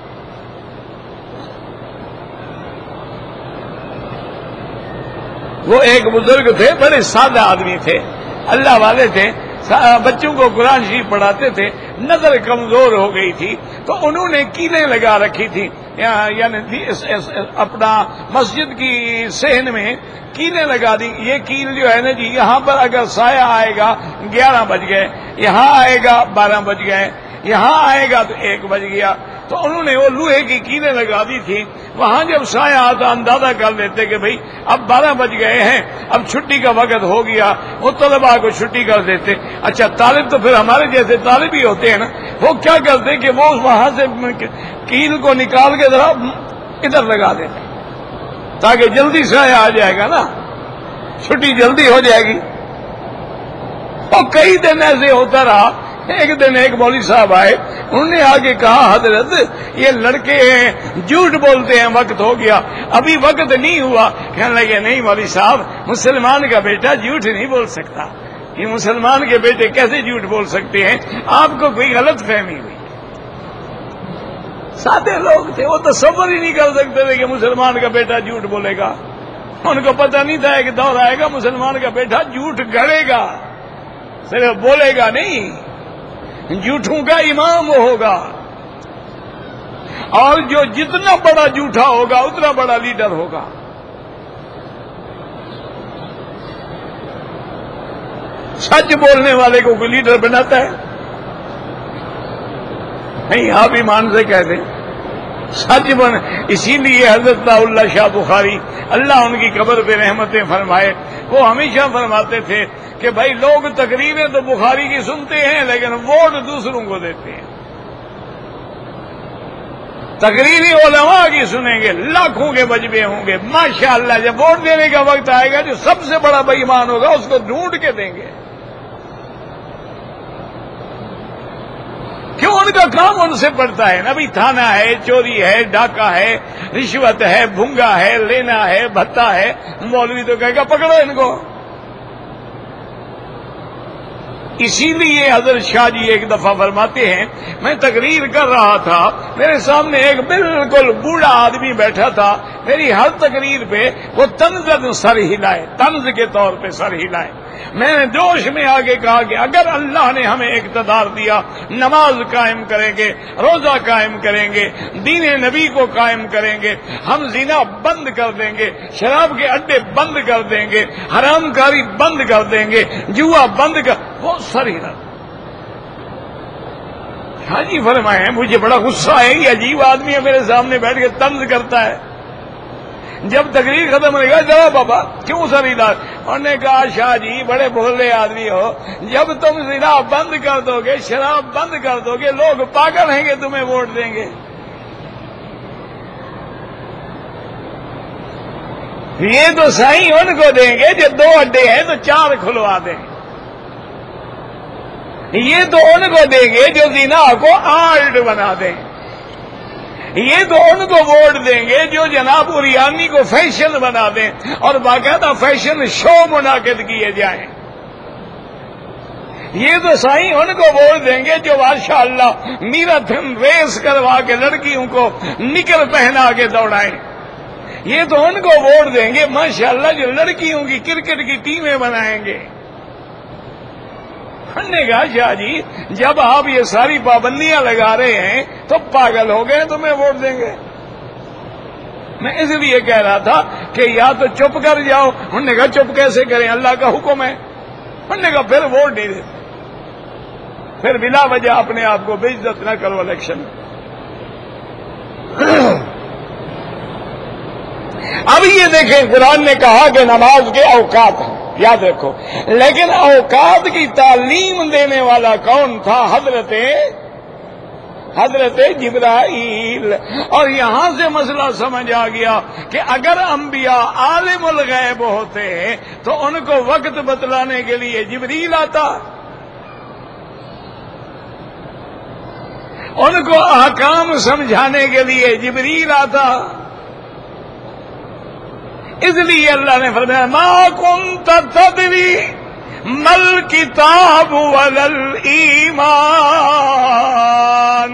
وہ ایک بزرگ تھے، بڑے سادہ آدمی تھے، اللہ والے تھے، بچوں کو قرآن شریف پڑھاتے تھے، نظر کمزور ہو گئی تھی تو انہوں نے کیلیں لگا رکھی تھی، یعنی اپنا مسجد کی صحن میں کیلیں لگا دی۔ یہ کیل جو ہے نا جی، یہاں پر اگر سایہ آئے گا 11 بج گئے، یہاں آئے گا 12 بج گئے، یہاں آئے گا تو 1 بج گیا، تو انہوں نے وہ لوہے کی کیلیں لگا دی تھی، وہاں جب سایہ آتا اندازہ کر لیتے کہ بھئی اب 12 بج گئے ہیں، اب چھٹی کا وقت ہو گیا، وہ طلباء کو چھٹی کر دیتے۔ اچھا طالب تو پھر ہمارے جیسے طالب ہی ہوتے ہیں نا، وہ کیا کرتے کہ وہ وہاں سے کیل کو نکال کے ذرا ادھر لگا دیتے تاکہ جلدی سایہ آ جائے گا نا، چھٹی جلدی ہو جائے گی۔ اور کئی دن ایسے ہوتا رہا، ایک دن ایک مولوی صاحب آئے، انہوں نے آگے کہا حضرت یہ لڑکے جھوٹ بولتے ہیں، وقت ہو گیا، ابھی وقت نہیں ہوا۔ کہنے لگے نہیں مولوی صاحب، مسلمان کا بیٹا جھوٹ نہیں بول سکتا، یہ مسلمان کے بیٹے کیسے جھوٹ بول سکتے ہیں؟ آپ کو کوئی غلط فہمی ہوئی۔ سادے لوگ تھے، وہ تصور ہی نہیں کر سکتے تھے کہ مسلمان کا بیٹا جھوٹ بولے گا، ان کو پتہ نہیں تھا کہ دور آئے گا مسلمان کا بیٹا جھوٹ گڑے گا، صرف بولے گا نہیں، جھوٹوں کا امام ہوگا، اور جو جتنا بڑا جھوٹا ہوگا اتنا بڑا لیڈر ہوگا۔ سچ بولنے والے کو کوئی لیڈر بناتا ہے نہیں، آپ ایمان سے کہہ دیں سچ بن۔ اسی لیے حضرت اللہ شاہ بخاری اللہ ان کی قبر پہ رحمتیں فرمائے، وہ ہمیشہ فرماتے تھے کہ بھائی لوگ تقریریں تو بخاری کی سنتے ہیں لیکن ووٹ دوسروں کو دیتے ہیں۔ تقریری علماء کی سنیں گے، لاکھوں کے بجبے ہوں گے، ماشاءاللہ جب ووٹ دینے کا وقت آئے گا جو سب سے بڑا بے ایمان ہوگا اس کو ڈھونڈ کے دیں گے، کیوں؟ ان کا کام ان سے پڑتا ہے نا، بھی تھانہ ہے، چوری ہے، ڈاکہ ہے، رشوت ہے، بھونگا ہے، لینا ہے، بھتا ہے، مولوی تو کہے گا پکڑو ان کو۔ اسی لیے حضرت شاہ جی ایک دفعہ فرماتے ہیں، میں تقریر کر رہا تھا، میرے سامنے ایک بالکل بوڑھا آدمی بیٹھا تھا، میری ہر تقریر پہ وہ طنزاً سر ہلائے، طنز کے طور پہ سر ہلائے۔ میں نے جوش میں آگے کہا کہ اگر اللہ نے ہمیں اقتدار دیا، نماز قائم کریں گے، روزہ قائم کریں گے، دین نبی کو قائم کریں گے، ہم زنا بند کر دیں گے، شراب کے اڈے بند کر دیں گے، حرام کاری بند کر دیں گے، جوا بند کر، وہ سر ہلا۔ ہاں جی فرمائے، مجھے بڑا غصہ ہے، یہ عجیب آدمی ہے میرے سامنے بیٹھ کے طنز کرتا ہے۔ جب تقریر ختم ہونے گا، جا بابا کیوں سر ہلا؟ انہوں نے کہا شاہ جی بڑے بھولے آدمی ہو، جب تم زنا بند کر دو گے، شراب بند کر دو گے، لوگ پاگل ہیں کہ تمہیں ووٹ دیں گے؟ یہ تو صحیح ان کو دیں گے جو 2 اڈے ہیں تو 4 کھلوا دیں، یہ تو ان کو دیں گے جو زنا کو آرٹ بنا دیں، یہ تو ان کو ووٹ دیں گے جو جناب اریانی کو فیشن بنا دیں اور باقاعدہ فیشن شو منعقد کیے جائیں، یہ تو صحیح ان کو ووٹ دیں گے جو ماشاء اللہ میراتھن ریس کروا کے لڑکیوں کو نکر پہنا کے دوڑائیں، یہ تو ان کو ووٹ دیں گے ماشاء اللہ جو لڑکیوں کی کرکٹ کی ٹیمیں بنائیں گے۔ ہم نے کہا شاہ جی جب آپ یہ ساری پابندیاں لگا رہے ہیں تو پاگل ہو گئے تمہیں ووٹ دیں گے؟ میں اس لیے کہہ رہا تھا کہ یا تو چپ کر جاؤ۔ ہم نے کہا چپ کیسے کریں، اللہ کا حکم ہے۔ ہم نے کہا پھر ووٹ نہیں دیتے، پھر بلا وجہ اپنے آپ کو بے عزت نہ کرو الیکشن۔ اب یہ دیکھیں قرآن نے کہا کہ نماز کے اوقات ہیں، یاد رکھو، لیکن اوقات کی تعلیم دینے والا کون تھا؟ حضرت جبرائیل۔ اور یہاں سے مسئلہ سمجھ آ گیا کہ اگر انبیاء عالم الغیب ہوتے تو ان کو وقت بتلانے کے لیے جبریل آتا، ان کو احکام سمجھانے کے لیے جبریل آتا۔ اس لیے اللہ نے فرمایا ما کنت تدری مل کتاب ولل ایمان۔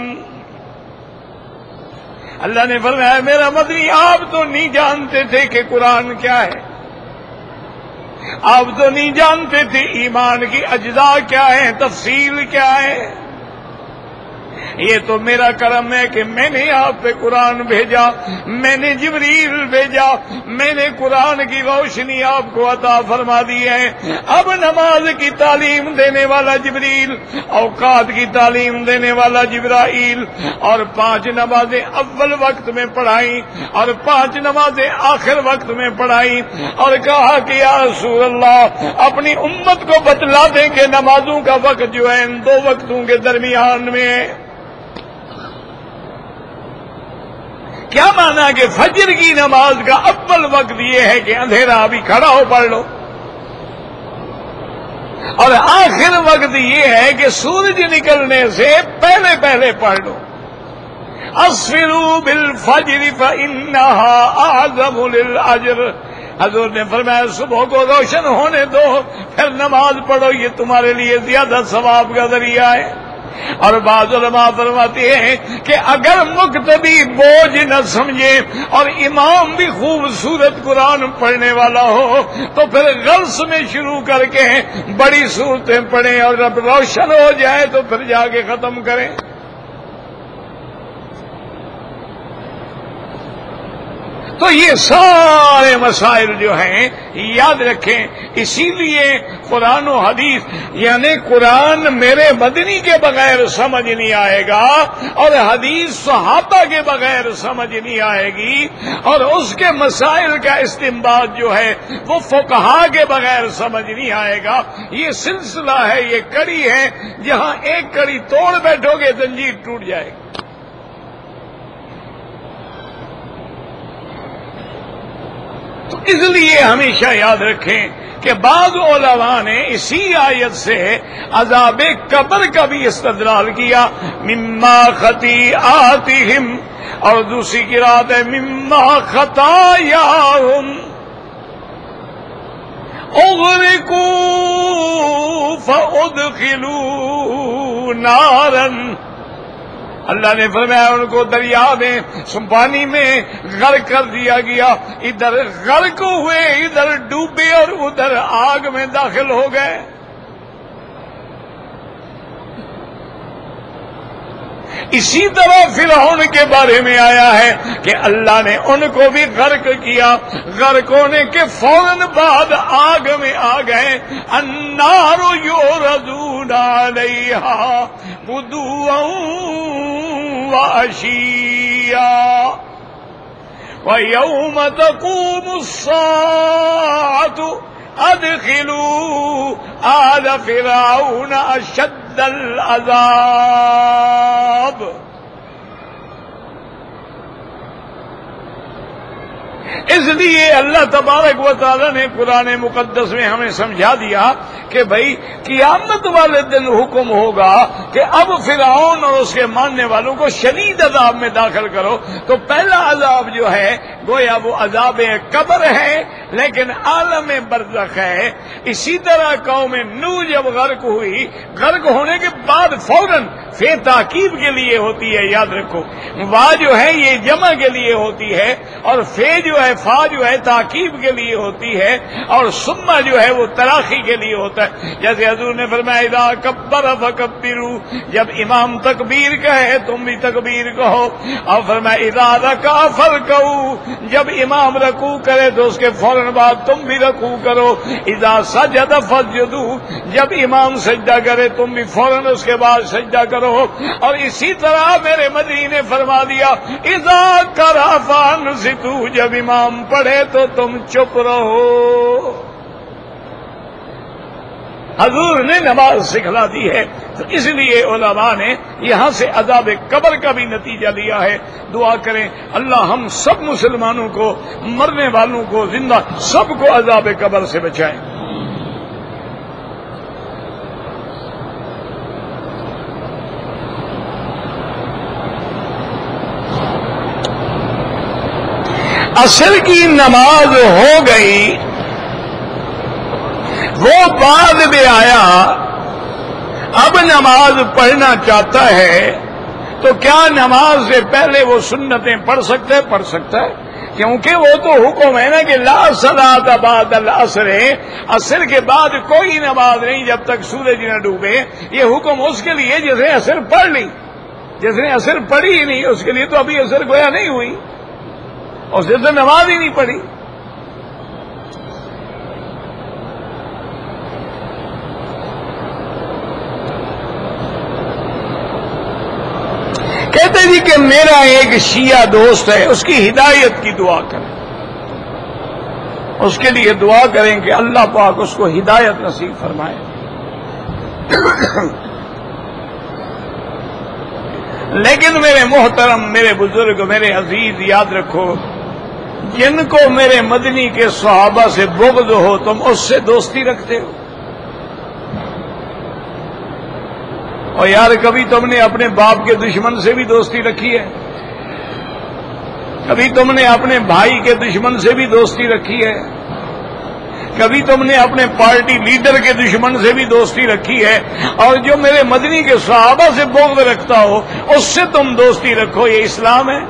اللہ نے فرمایا میرا مدنی آپ تو نہیں جانتے تھے کہ قرآن کیا ہے، آپ تو نہیں جانتے تھے ایمان کی اجزاء کیا ہے، تفصیل کیا ہے۔ یہ تو میرا کرم ہے کہ میں نے آپ پہ قرآن بھیجا، میں نے جبریل بھیجا، میں نے قرآن کی روشنی آپ کو عطا فرما دی ہے۔ اب نماز کی تعلیم دینے والا جبریل، اوقات کی تعلیم دینے والا جبرائیل، اور 5 نمازیں اول وقت میں پڑھائیں اور 5 نمازیں آخر وقت میں پڑھائیں، اور کہا کہ یا رسول اللہ اپنی امت کو بتلا دیں کہ نمازوں کا وقت جو ہے ان 2 وقتوں کے درمیان میں ہے۔ کیا مانا کہ فجر کی نماز کا اول وقت یہ ہے کہ اندھیرا ابھی کھڑا ہو پڑھ لو، اور آخر وقت یہ ہے کہ سورج نکلنے سے پہلے پہلے پڑھ لو۔ اسفروا بالفجر فانها اعظم للاجر۔ حضور نے فرمایا صبح کو روشن ہونے دو پھر نماز پڑھو، یہ تمہارے لیے زیادہ ثواب کا ذریعہ ہے۔ اور بعض علماء فرماتے ہیں کہ اگر مقتدی بوجھ نہ سمجھے اور امام بھی خوبصورت قرآن پڑھنے والا ہو تو پھر غلس میں شروع کر کے بڑی صورتیں پڑھیں، اور جب روشن ہو جائے تو پھر جا کے ختم کریں۔ تو یہ سارے مسائل جو ہیں یاد رکھیں، اسی لیے قرآن و حدیث یعنی قرآن میرے مدنی کے بغیر سمجھ نہیں آئے گا، اور حدیث صحابہ کے بغیر سمجھ نہیں آئے گی، اور اس کے مسائل کا استنباط جو ہے وہ فقہا کے بغیر سمجھ نہیں آئے گا۔ یہ سلسلہ ہے، یہ کڑی ہے، جہاں ایک کڑی توڑ بیٹھو گے زنجیر ٹوٹ جائے گی۔ تو اس لیے ہمیشہ یاد رکھیں کہ بعض علماء نے اسی آیت سے عذاب قبر کا بھی استدلال کیا، مما خطیئاتہم، اور دوسری قرات ہے مما خطایاہم اغرقوا فادخلوا نارا۔ اللہ نے فرمایا ان کو دریا میں پانی میں غرق کر دیا گیا، ادھر غرق ہوئے، ادھر ڈوبے اور ادھر آگ میں داخل ہو گئے۔ اسی طرح فرعون کے بارے میں آیا ہے کہ اللہ نے ان کو بھی غرق کیا، غرق ہونے کے فوراً بعد آگ میں آ گئے۔ النار یعرضون علیہا غدوا وعشیا ویوم تقوم الساعة ادخلوا آل فرعون اشد العذاب. اس لیے اللہ تبارک و تعالی نے قرآن مقدس میں ہمیں سمجھا دیا کہ بھائی قیامت والے دن حکم ہوگا کہ اب فرعون اور اس کے ماننے والوں کو شدید عذاب میں داخل کرو. تو پہلا عذاب جو ہے گویا وہ عذاب قبر ہے لیکن عالم برزخ ہے. اسی طرح قوم نوح جب غرق ہوئی، غرق ہونے کے بعد فوراً فے تاکید کے لیے ہوتی ہے، یاد رکھو. وا جو ہے یہ جمع کے لیے ہوتی ہے اور فے جو ہے فا جو ہے تاکیب کے لیے ہوتی ہے اور سما جو ہے وہ تراخی کے لیے ہوتا ہے. جیسے حضور نے فرمایا اذا کبر فکبروا، جب امام تکبیر کہے تم بھی تکبیر کہو. اور فرمایا اذا رکع فرکعوا، جب امام رکوع کرے تو اس کے فوراً بعد تم بھی رکوع کرو. اذا سجد فسجدوا، جب امام سجدہ کرے تم بھی فوراً اس کے بعد سجدہ کرو. اور اسی طرح میرے مدنی نے فرما دیا اذا قرأ فانصتوا، جب امام پڑھے تو تم چپ رہو. حضور نے نماز سکھلا دی ہے. تو اس لیے علماء نے یہاں سے عذاب قبر کا بھی نتیجہ لیا ہے. دعا کریں اللہ ہم سب مسلمانوں کو، مرنے والوں کو، زندہ سب کو عذاب قبر سے بچائیں. عصر کی نماز ہو گئی، وہ بعد میں آیا، اب نماز پڑھنا چاہتا ہے تو کیا نماز سے پہلے وہ سنتیں پڑھ سکتا ہے؟ پڑھ سکتا ہے، کیونکہ وہ تو حکم ہے نا کہ لا صلاۃ بعد العصر، عصر کے بعد کوئی نماز نہیں جب تک سورج نہ ڈوبے. یہ حکم اس کے لیے جس نے عصر پڑھ لی. جس نے عصر پڑھی ہی نہیں اس کے لیے تو ابھی عصر گویا نہیں ہوئی، اس نے تو نماز ہی نہیں پڑھی. کہتے جی کہ میرا ایک شیعہ دوست ہے، اس کی ہدایت کی دعا کریں. اس کے لیے دعا کریں کہ اللہ پاک اس کو ہدایت نصیب فرمائے. لیکن میرے محترم، میرے بزرگ، میرے عزیز، یاد رکھو جن کو میرے مدنی کے صحابہ سے بغض ہو تم اس سے دوستی رکھتے ہو. اور یار کبھی تم نے اپنے باپ کے دشمن سے بھی دوستی رکھی ہے، کبھی تم نے اپنے بھائی کے دشمن سے بھی دوستی رکھی ہے، کبھی تم نے اپنے پارٹی لیڈر کے دشمن سے بھی دوستی رکھی ہے. اور جو میرے مدنی کے صحابہ سے بغض رکھتا ہو اس سے تم دوستی رکھو. یہ اسلام ہے؟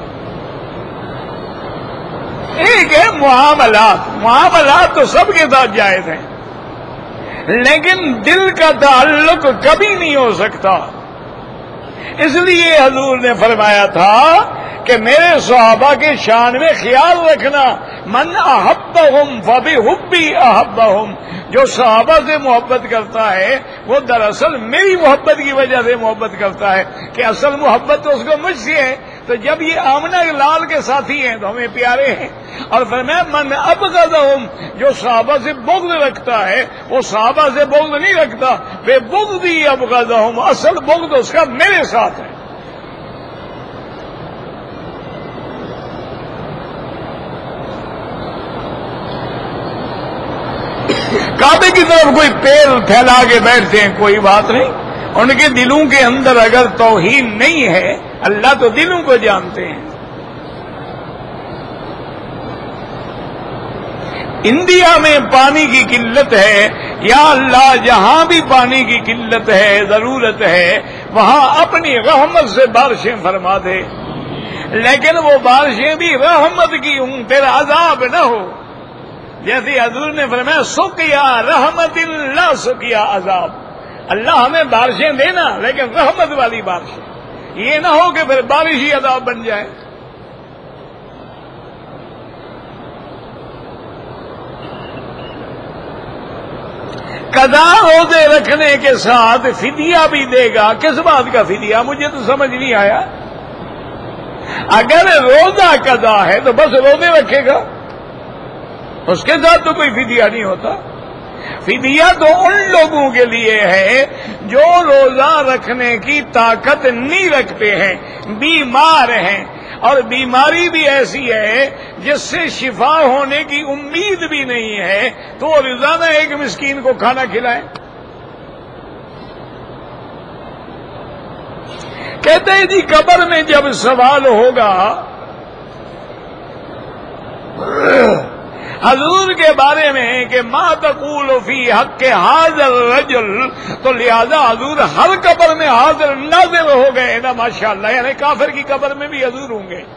ایک ہے معاملات تو سب کے ساتھ جائز ہیں لیکن دل کا تعلق کبھی نہیں ہو سکتا. اس لیے حضور نے فرمایا تھا کہ میرے صحابہ کے شان میں خیال رکھنا، من احبہم فبحبی احبہم، جو صحابہ سے محبت کرتا ہے وہ دراصل میری محبت کی وجہ سے محبت کرتا ہے، کہ اصل محبت تو اس کو مجھ سے ہے. تو جب یہ آمنہ لال کے ساتھی ہیں تو ہمیں پیارے ہیں. اور فرمایا من ابغضہم، جو صحابہ سے بغض رکھتا ہے وہ صحابہ سے بغض نہیں رکھتا، بے بغضی ابغضہم، اصل بغض اس کا میرے ساتھ ہے. کعبے کی طرف کوئی پیر پھیلا کے بیٹھتے ہیں کوئی بات نہیں، ان کے دلوں کے اندر اگر توہین نہیں ہے اللہ تو دلوں کو جانتے ہیں. انڈیا میں پانی کی قلت ہے، یا اللہ جہاں بھی پانی کی قلت ہے، ضرورت ہے، وہاں اپنی رحمت سے بارشیں فرما دے. لیکن وہ بارشیں بھی رحمت کی ہوں، تیرا عذاب نہ ہو. جیسے حضور نے فرمایا سقیا رحمت اللہ سقیا عذاب. اللہ ہمیں بارشیں دینا لیکن رحمت والی بارشیں، یہ نہ ہو کہ پھر بارش ہی عذاب بن جائے. قضا روزے رکھنے کے ساتھ فدیہ بھی دے گا. کس بات کا فدیہ؟ مجھے تو سمجھ نہیں آیا. اگر روزہ قضا ہے تو بس روزے رکھے گا، اس کے ساتھ تو کوئی فدیہ نہیں ہوتا. فدیہ تو ان لوگوں کے لیے ہے جو روزہ رکھنے کی طاقت نہیں رکھتے ہیں، بیمار ہیں، اور بیماری بھی ایسی ہے جس سے شفا ہونے کی امید بھی نہیں ہے، تو وہ روزانہ ایک مسکین کو کھانا کھلائیں. کہتے ہیں جی قبر میں جب سوال ہوگا حضور کے بارے میں کہ ما تقول فی حق حاضر الرجل، تو لہذا حضور ہر قبر میں حاضر ناظر ہو گئے نا ماشاءاللہ، یعنی کافر کی قبر میں بھی حضور ہوں گے،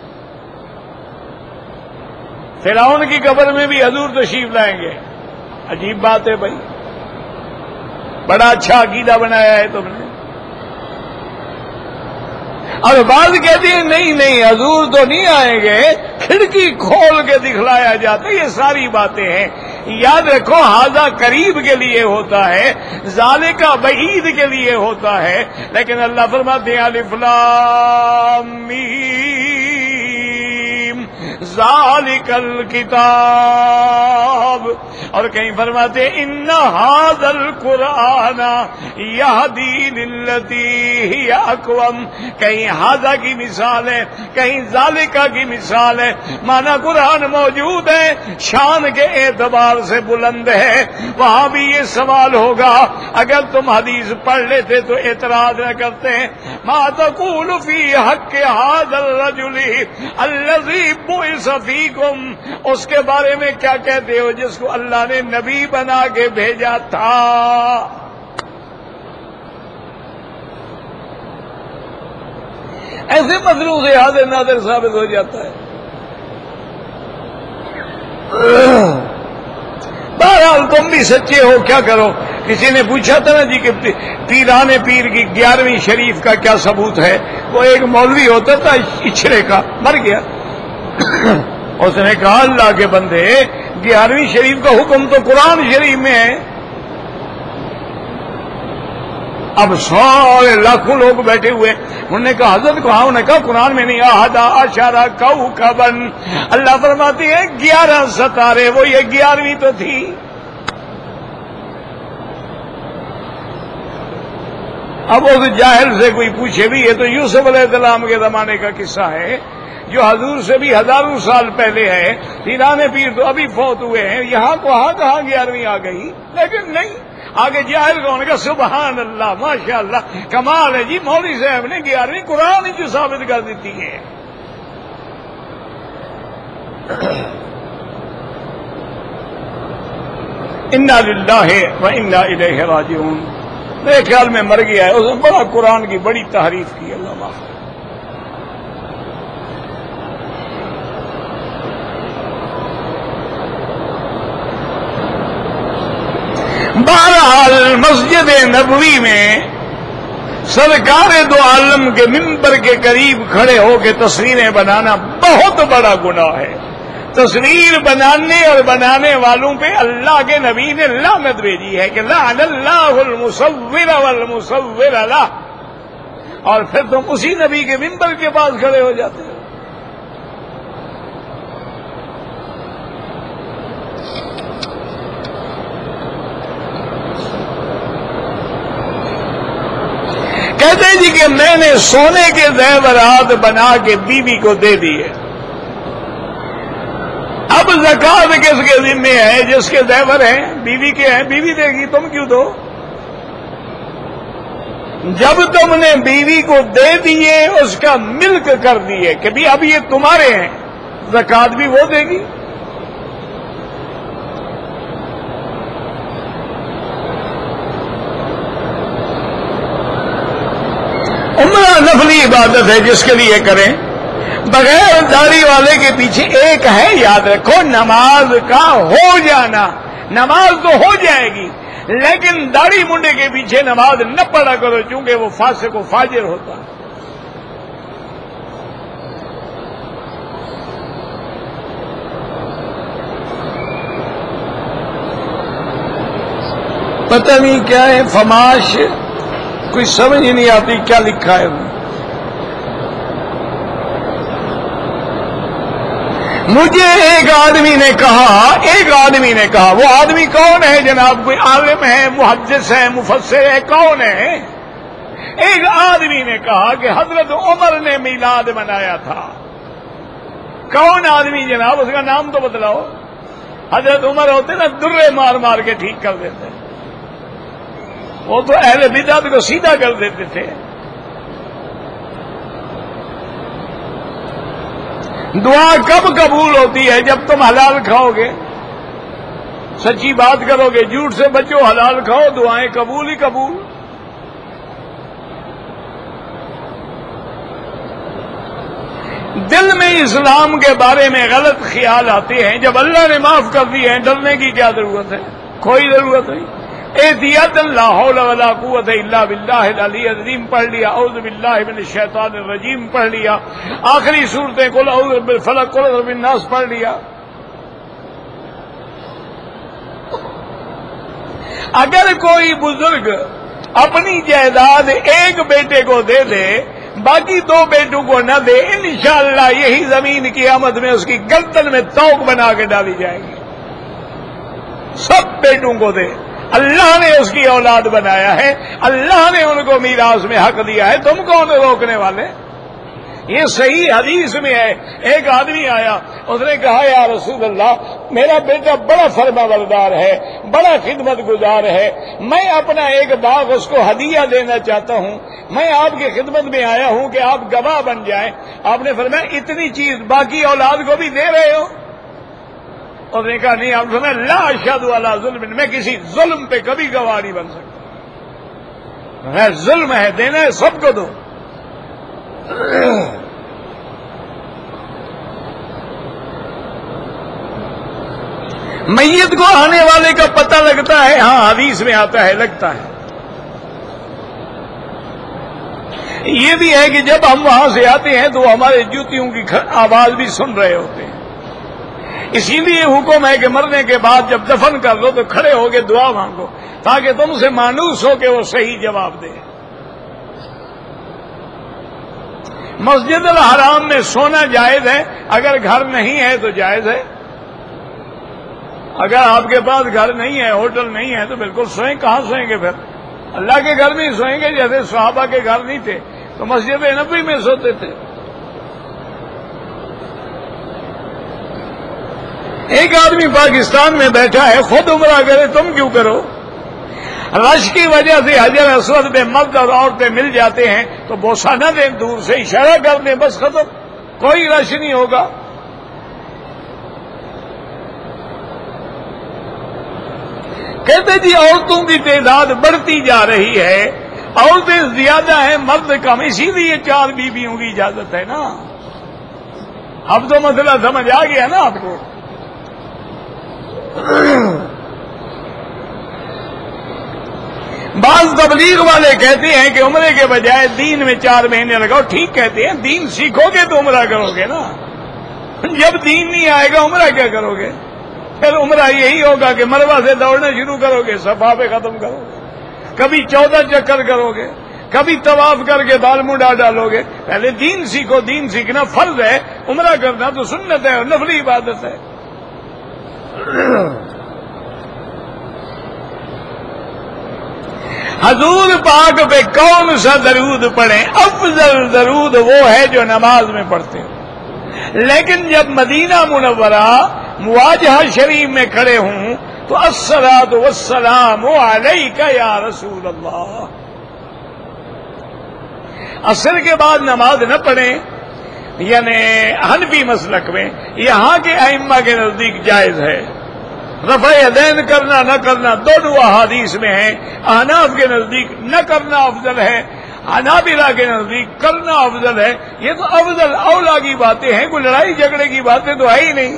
فرعون کی قبر میں بھی حضور تشریف لائیں گے. عجیب بات ہے بھائی، بڑا اچھا عقیدہ بنایا ہے تم نے. اور بعض کہتے ہیں نہیں نہیں حضور تو نہیں آئیں گے، کھڑکی کھول کے دکھلایا جاتا ہے. یہ ساری باتیں ہیں. یاد رکھو ھذا قریب کے لیے ہوتا ہے، ذالک بعید کے لیے ہوتا ہے، لیکن اللہ فرماتے ہیں الف لام میم ذالک الکتاب، اور کہیں فرماتے ہیں ان ھذا القرآن یہدی للتی ہی اقوم. کہیں ھذا کی مثال ہے، کہیں ذالکہ کی مثال ہے، مانا قرآن موجود ہے، شان کے اعتبار سے بلند ہے. وہاں بھی یہ سوال ہوگا، اگر تم حدیث پڑھ لیتے تو اعتراض نہ کرتے ہیں. ما تقول فی حق ھذا الرجل الذی بعث فیکم، اس کے بارے میں کیا کہتے ہو جس کو اللہ نے نبی بنا کے بھیجا تھا. ایسے مسئلوں سے حاضر ناظر ثابت ہو جاتا ہے. بہرحال تم بھی سچے ہو، کیا کرو. کسی نے پوچھا تھا نا جی کہ پیران پیر کی 11ویں شریف کا کیا ثبوت ہے. وہ ایک مولوی ہوتا تھا اچھڑے کا، مر گیا. اس نے کہا اللہ کے بندے 11ویں شریف کا حکم تو قرآن شریف میں ہے. اب سارے لاکھوں لوگ بیٹھے ہوئے، انہوں نے کہا حضرت کو، ہاں انہوں نے کہا قرآن میں نہیں، احدا عشرہ کوكبا، اللہ فرماتے ہیں 11 ستارے، وہ یہ 11ویں تو تھی. اب اس جاہل سے کوئی پوچھے بھی، یہ تو یوسف علیہ السلام کے زمانے کا قصہ ہے جو حضور سے بھی ہزاروں سال پہلے ہے. پیران پیر تو ابھی فوت ہوئے ہیں، یہاں کہاں 11ویں آ گئی. لیکن نہیں، آگے جاہل کون کا سبحان اللہ ماشاء اللہ کمال ہے جی، مولوی صاحب نے 11ویں قرآن ہی جو ثابت کر دیتی ہے. انا للہ و انا الیہ راجعون. میرے خیال میں مر گیا ہے، اس نے بڑا قرآن کی بڑی تعریف کی. اللہ معاف. بہرحال مسجد نبوی میں سرکار دو عالم کے منبر کے قریب کھڑے ہو کے تصویریں بنانا بہت بڑا گناہ ہے. تصویر بنانے اور بنانے والوں پہ اللہ کے نبی نے لعنت بھیجی ہے کہ لعن اللہ المصور والمصور لہ، اور پھر تم اسی نبی کے منبر کے پاس کھڑے ہو جاتے ہو. کہتے ہیں جی کہ میں نے سونے کے زیورات بنا کے بیوی کو دے دیے. اب زکات کس کے ذمہ ہے؟ جس کے زیور ہیں، بیوی کے ہیں، بیوی دے گی، تم کیوں دو؟ جب تم نے بیوی کو دے دیے، اس کا ملک کر دیے کہ بھی اب یہ تمہارے ہیں، زکات بھی وہ دے گی. عمرہ نفلی عبادت ہے جس کے لیے کریں. بغیر داڑھی والے کے پیچھے ایک ہے، یاد رکھو، نماز کا ہو جانا. نماز تو ہو جائے گی، لیکن داڑھی منڈے کے پیچھے نماز نہ پڑھا کرو، چونکہ وہ فاسق و فاجر ہوتا ہے. پتہ نہیں کیا ہے فماش، کوئی سمجھ ہی نہیں آتی کیا لکھا ہے. مجھے ایک آدمی نے کہا، وہ آدمی کون ہے جناب؟ کوئی عالم ہے، محدث ہے، مفسر ہے، کون ہے؟ ایک آدمی نے کہا کہ حضرت عمر نے میلاد منایا تھا۔ کون آدمی جناب؟ اس کا نام تو بتلاؤ۔ حضرت عمر ہوتے نا درے مار مار کے ٹھیک کر دیتے، وہ تو اہل بدعت کو سیدھا کر دیتے تھے۔ دعا کب قبول ہوتی ہے؟ جب تم حلال کھاؤ گے، سچی بات کرو گے، جھوٹ سے بچو، حلال کھاؤ، دعائیں قبول ہی قبول۔ دل میں اسلام کے بارے میں غلط خیال آتے ہیں، جب اللہ نے معاف کر دی ہے، ڈرنے کی کیا ضرورت ہے؟ کوئی ضرورت نہیں۔ احتیاط لا حول ولا قوت الا باللہ العلی العظیم پڑھ لیا، اعوذ باللہ من الشیطان الرجیم پڑھ لیا، آخری صورتیں قل اعوذ بالفلق قل اعوذ بالناس پڑھ لیا۔ اگر کوئی بزرگ اپنی جائیداد ایک بیٹے کو دے دے، باقی دو بیٹوں کو نہ دے، انشاءاللہ یہی زمین قیامت میں اس کی گردن میں توق بنا کے ڈالی جائے گی۔ سب بیٹوں کو دے، اللہ نے اس کی اولاد بنایا ہے، اللہ نے ان کو میراث میں حق دیا ہے، تم کون روکنے والے؟ یہ صحیح حدیث میں ہے۔ ایک آدمی آیا، اس نے کہا یا رسول اللہ، میرا بیٹا بڑا فرما بردار ہے، بڑا خدمت گزار ہے، میں اپنا ایک باغ اس کو ہدیہ دینا چاہتا ہوں، میں آپ کی خدمت میں آیا ہوں کہ آپ گواہ بن جائیں۔ آپ نے فرمایا اتنی چیز باقی اولاد کو بھی دے رہے ہو؟ اور نے کہا نہیں۔ آپ نے فرمایا لا اشہد علی ظلم، میں کسی ظلم پہ کبھی گواہ نہیں بن سکتا۔ ظلم ہے، دینا ہے سب کو دو۔ میت کو آنے والے کا پتہ لگتا ہے، ہاں حدیث میں آتا ہے، لگتا ہے۔ یہ بھی ہے کہ جب ہم وہاں سے آتے ہیں تو ہمارے جوتیوں کی آواز بھی سن رہے ہوتے ہیں۔ اسی لیے حکم ہے کہ مرنے کے بعد جب دفن کر لو تو کھڑے ہو کے دعا مانگو، تاکہ تم سے مانوس ہو کہ وہ صحیح جواب دے۔ مسجد الحرام میں سونا جائز ہے، اگر گھر نہیں ہے تو جائز ہے۔ اگر آپ کے پاس گھر نہیں ہے، ہوٹل نہیں ہے، تو بالکل سوئیں۔ کہاں سوئیں گے پھر؟ اللہ کے گھر میں ہی سوئیں گے، جیسے صحابہ کے گھر نہیں تھے تو مسجد نبوی میں سوتے تھے۔ ایک آدمی پاکستان میں بیٹھا ہے، خود عمرہ کرے، تم کیوں کرو؟ رش کی وجہ سے حجر اسود پہ مرد اور عورتیں مل جاتے ہیں تو بوسہ نہ دیں، دور سے اشارہ کر دیں، بس ختم، کوئی رش نہیں ہوگا۔ کہتے جی عورتوں کی تعداد بڑھتی جا رہی ہے، عورتیں زیادہ ہیں، مرد کم، اسی لیے 4 بیویوں کی اجازت ہے نا۔ اب تو مسئلہ سمجھ آ گیا نا آپ کو۔ بعض تبلیغ والے کہتے ہیں کہ عمرے کے بجائے دین میں 4 مہینے لگاؤ، ٹھیک کہتے ہیں، دین سیکھو گے تو عمرہ کرو گے نا۔ جب دین نہیں آئے گا عمرہ کیا کرو گے؟ پھر عمرہ یہی ہوگا کہ مروہ سے دوڑنا شروع کرو گے، صفا پہ ختم کرو گے، کبھی 14 چکر کرو گے، کبھی طواف کر کے بال منڈا ڈالو گے۔ پہلے دین سیکھو، دین سیکھنا فرض ہے، عمرہ کرنا تو سنت ہے اور نفلی عبادت ہے۔ حضور پاک پہ کون سا درود پڑھیں؟ افضل درود وہ ہے جو نماز میں پڑھتے ہیں، لیکن جب مدینہ منورہ مواجہہ شریف میں کھڑے ہوں تو الصلاۃ والسلام علیک یا رسول اللہ۔ عصر کے بعد نماز نہ پڑھیں، یعنی حنفی مسلک میں، یہاں کے ائمہ کے نزدیک جائز ہے۔ رفع یدین کرنا نہ کرنا دونوں احادیث میں ہیں۔ احناف کے نزدیک نہ کرنا افضل ہے، حنابلہ کے نزدیک کرنا افضل ہے۔ یہ تو افضل اولا کی باتیں ہیں، کوئی لڑائی جھگڑے کی باتیں تو ہے ہی نہیں۔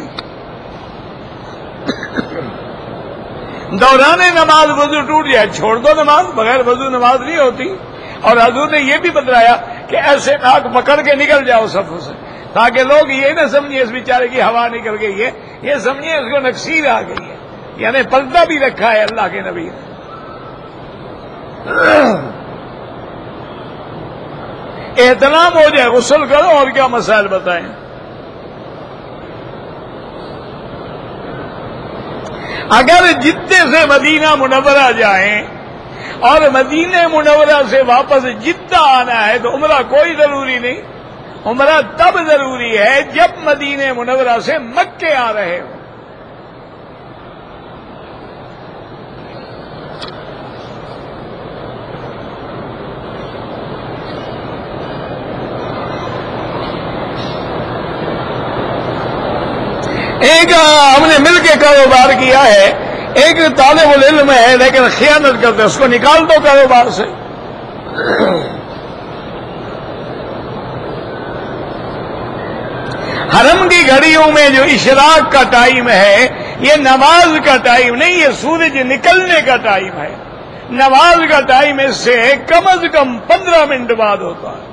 دوران نماز وضو ٹوٹ جائے چھوڑ دو نماز، بغیر وضو نماز نہیں ہوتی۔ اور حضور نے یہ بھی بتلایا کہ ایسے ناک پکڑ کے نکل جاؤ صف سے، تاکہ لوگ یہ نہ سمجھے اس بیچارے کی ہوا نکل گئی ہے، یہ سمجھے اس کو نکسیر آ گئی ہے، یعنی پردہ بھی رکھا ہے اللہ کے نبی نے۔ احترام ہو جائے، غسل کرو، اور کیا مسائل بتائیں۔ اگر جدے سے مدینہ منورہ جائیں اور مدینہ منورہ سے واپس جدہ آنا ہے تو عمرہ کوئی ضروری نہیں. عمرہ تب ضروری ہے جب مدینہ منورہ سے مکے آ رہے ہو. ایک ہم نے مل کے کاروبار کیا ہے, ایک طالب العلم ہے لیکن خیانت کرتے, اس کو نکال دو کاروبار سے. حرم کی گھڑیوں میں جو اشراق کا ٹائم ہے یہ نماز کا ٹائم نہیں, یہ سورج نکلنے کا ٹائم ہے. نماز کا ٹائم اس سے کم از کم 15 منٹ بعد ہوتا ہے.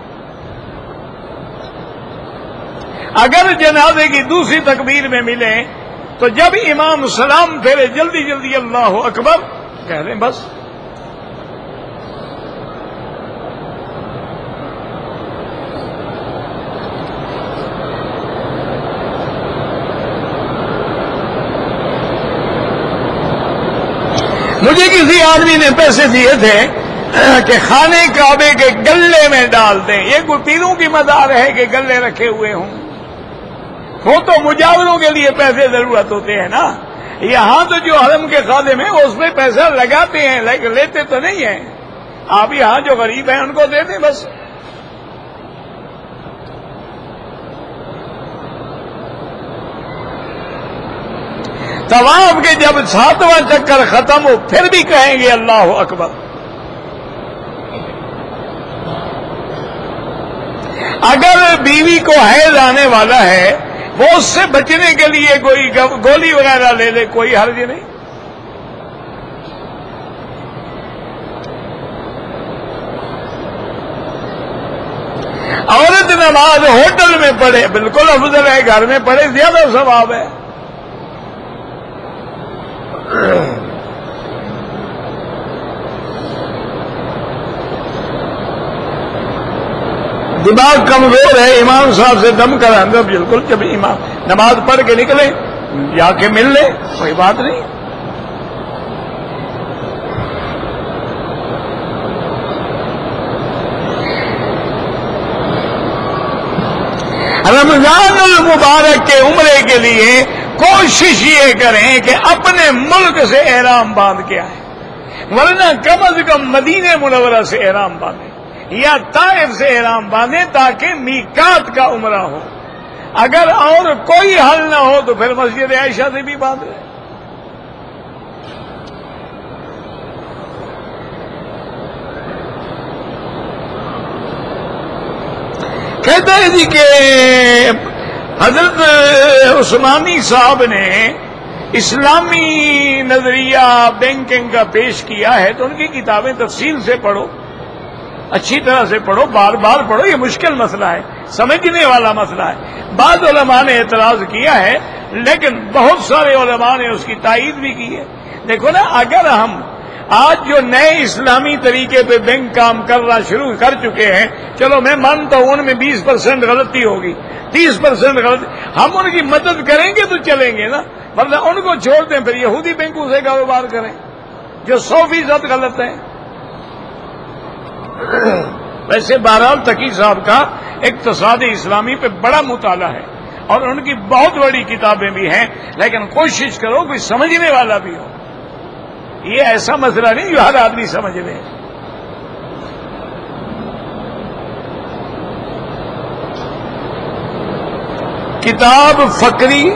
اگر جنازے کی دوسری تکبیر میں ملیں تو جب امام سلام پھیرے جلدی جلدی اللہ اکبر کہہ دیں بس. مجھے کسی آدمی نے پیسے دیے تھے کہ خانے کعبے کے گلے میں ڈال دیں. یہ کوئی پیروں کی مزار ہے کہ گلے رکھے ہوئے ہوں؟ وہ تو مجاوروں کے لیے پیسے ضرورت ہوتے ہیں نا. یہاں تو جو حرم کے خادم ہیں اس میں پیسہ لگاتے ہیں لیکن لیتے تو نہیں ہیں. آپ یہاں جو غریب ہیں ان کو دے دیں بس. طواف کے جب 7واں چکر ختم ہو پھر بھی کہیں گے اللہ اکبر. اگر بیوی کو حیض آنے والا ہے وہ اس سے بچنے کے لیے کوئی گولی وغیرہ لے لے, کوئی حرج نہیں. عورت نماز ہوٹل میں پڑھے بالکل افضل ہے, گھر میں پڑھے زیادہ ثواب ہے. دماغ کمزور ہے, امام صاحب سے دم کرانا بالکل. جب امام نماز پڑھ کے نکلے جا کے مل لے, کوئی بات نہیں. رمضان المبارک کے عمرے کے لیے کوشش یہ کریں کہ اپنے ملک سے احرام باندھ کے آئیں, ورنہ کم از کم مدینہ منورہ سے احرام باندھیں یا طائف سے احرام باندھیں تاکہ میقات کا عمرہ ہو. اگر اور کوئی حل نہ ہو تو پھر مسجد عائشہ سے بھی باندھ لیں. کہتے ہیں جی کہ حضرت عثمانی صاحب نے اسلامی نظریہ بینکنگ کا پیش کیا ہے تو ان کی کتابیں تفصیل سے پڑھو, اچھی طرح سے پڑھو, بار بار پڑھو. یہ مشکل مسئلہ ہے, سمجھنے والا مسئلہ ہے. بعض علماء نے اعتراض کیا ہے لیکن بہت سارے علماء نے اس کی تائید بھی کی ہے. دیکھو نا, اگر ہم آج جو نئے اسلامی طریقے پہ بینک کام کرنا شروع کر چکے ہیں, چلو میں مانتا ہوں ان میں 20% غلطی ہوگی, 30% غلطی, ہم ان کی مدد کریں گے تو چلیں گے نا, ورنہ ان کو چھوڑ دیں پھر یہودی بینکوں سے کاروبار کریں جو 100% غلط ہیں. ویسے بہرحال تقی صاحب کا اقتصاد اسلامی پہ بڑا مطالعہ ہے اور ان کی بہت بڑی کتابیں بھی ہیں, لیکن کوشش کرو کوئی سمجھنے والا بھی ہو. یہ ایسا مسئلہ نہیں جو ہر آدمی سمجھ لے. کتاب فقری,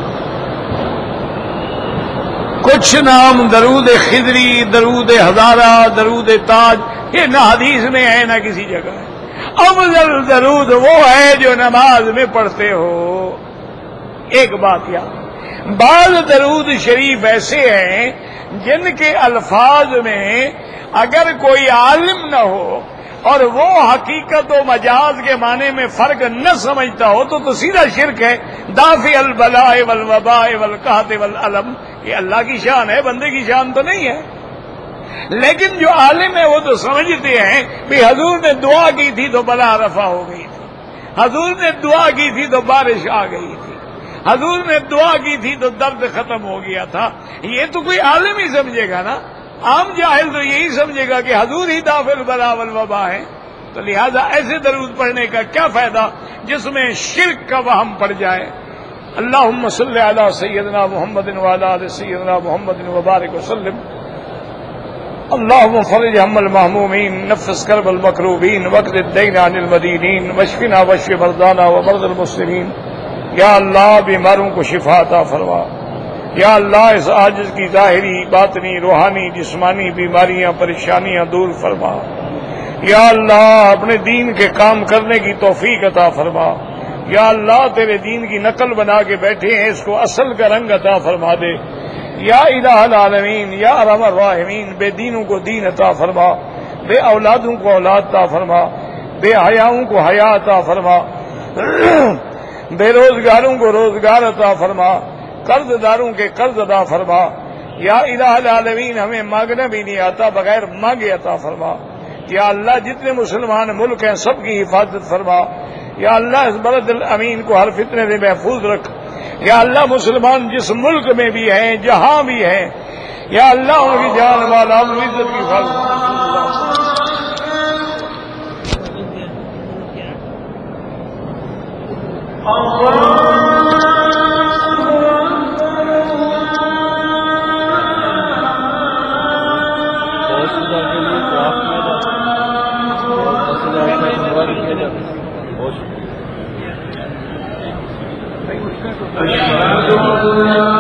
کچھ نام درود خضری, درود ہزارہ, درود تاج, یہ نہ حدیث میں ہے نہ کسی جگہ ہے. افضل درود وہ ہے جو نماز میں پڑھتے ہو. ایک بات یاد, بعض درود شریف ایسے ہیں جن کے الفاظ میں اگر کوئی عالم نہ ہو اور وہ حقیقت و مجاز کے معنی میں فرق نہ سمجھتا ہو تو سیدھا شرک ہے. دافع البلاء والوباء والقحط والالم, یہ اللہ کی شان ہے, بندے کی شان تو نہیں ہے. لیکن جو عالم ہے وہ تو سمجھتے ہیں کہ حضور نے دعا کی تھی تو بلا رفع ہو گئی تھی, حضور نے دعا کی تھی تو بارش آ گئی تھی, حضور نے دعا کی تھی تو درد ختم ہو گیا تھا. یہ تو کوئی عالم ہی سمجھے گا نا، عام جاہل تو یہی سمجھے گا کہ حضور ہی دافع البلاء والوباء ہے. تو لہذا ایسے درود پڑھنے کا کیا فائدہ جس میں شرک کا وہم پڑ جائے. اللہم صلی علی سیدنا محمد وعلی آل سیدنا محمد وبارک وسلم. اللہم فرج ہم المہمومین، نفس کرب المکروبین، وقت الدین عن المدینین، واشفنا واشف مرضانا ومرضى المسلمین. یا اللہ بیماروں کو شفا عطا فرما. یا اللہ اس عاجز کی ظاہری، باطنی، روحانی، جسمانی بیماریاں، پریشانیاں دور فرما. یا اللہ اپنے دین کے کام کرنے کی توفیق عطا فرما. یا اللہ تیرے دین کی نقل بنا کے بیٹھے ہیں، اس کو اصل کا رنگ عطا فرما دے. یا الہ العالمین، یا ارحم الراحمین، بے دینوں کو دین عطا فرما، بے اولادوں کو اولاد عطا فرما، بے حیاؤں کو حیا عطا فرما، بے روزگاروں کو روزگار عطا فرما، قرض داروں کے قرض عطا فرما. یا الہ العالمین ہمیں مانگنا بھی نہیں آتا، بغیر مانگے عطا فرما. یا اللہ جتنے مسلمان ملک ہیں سب کی حفاظت فرما. یا اللہ اس بلد الامین کو ہر فتنے سے محفوظ رکھ. یا اللہ مسلمان جس ملک میں بھی ہیں، جہاں بھی ہیں، یا اللہ ان کی جان مال آبرو عزت کی حفاظت. أشهد أن لا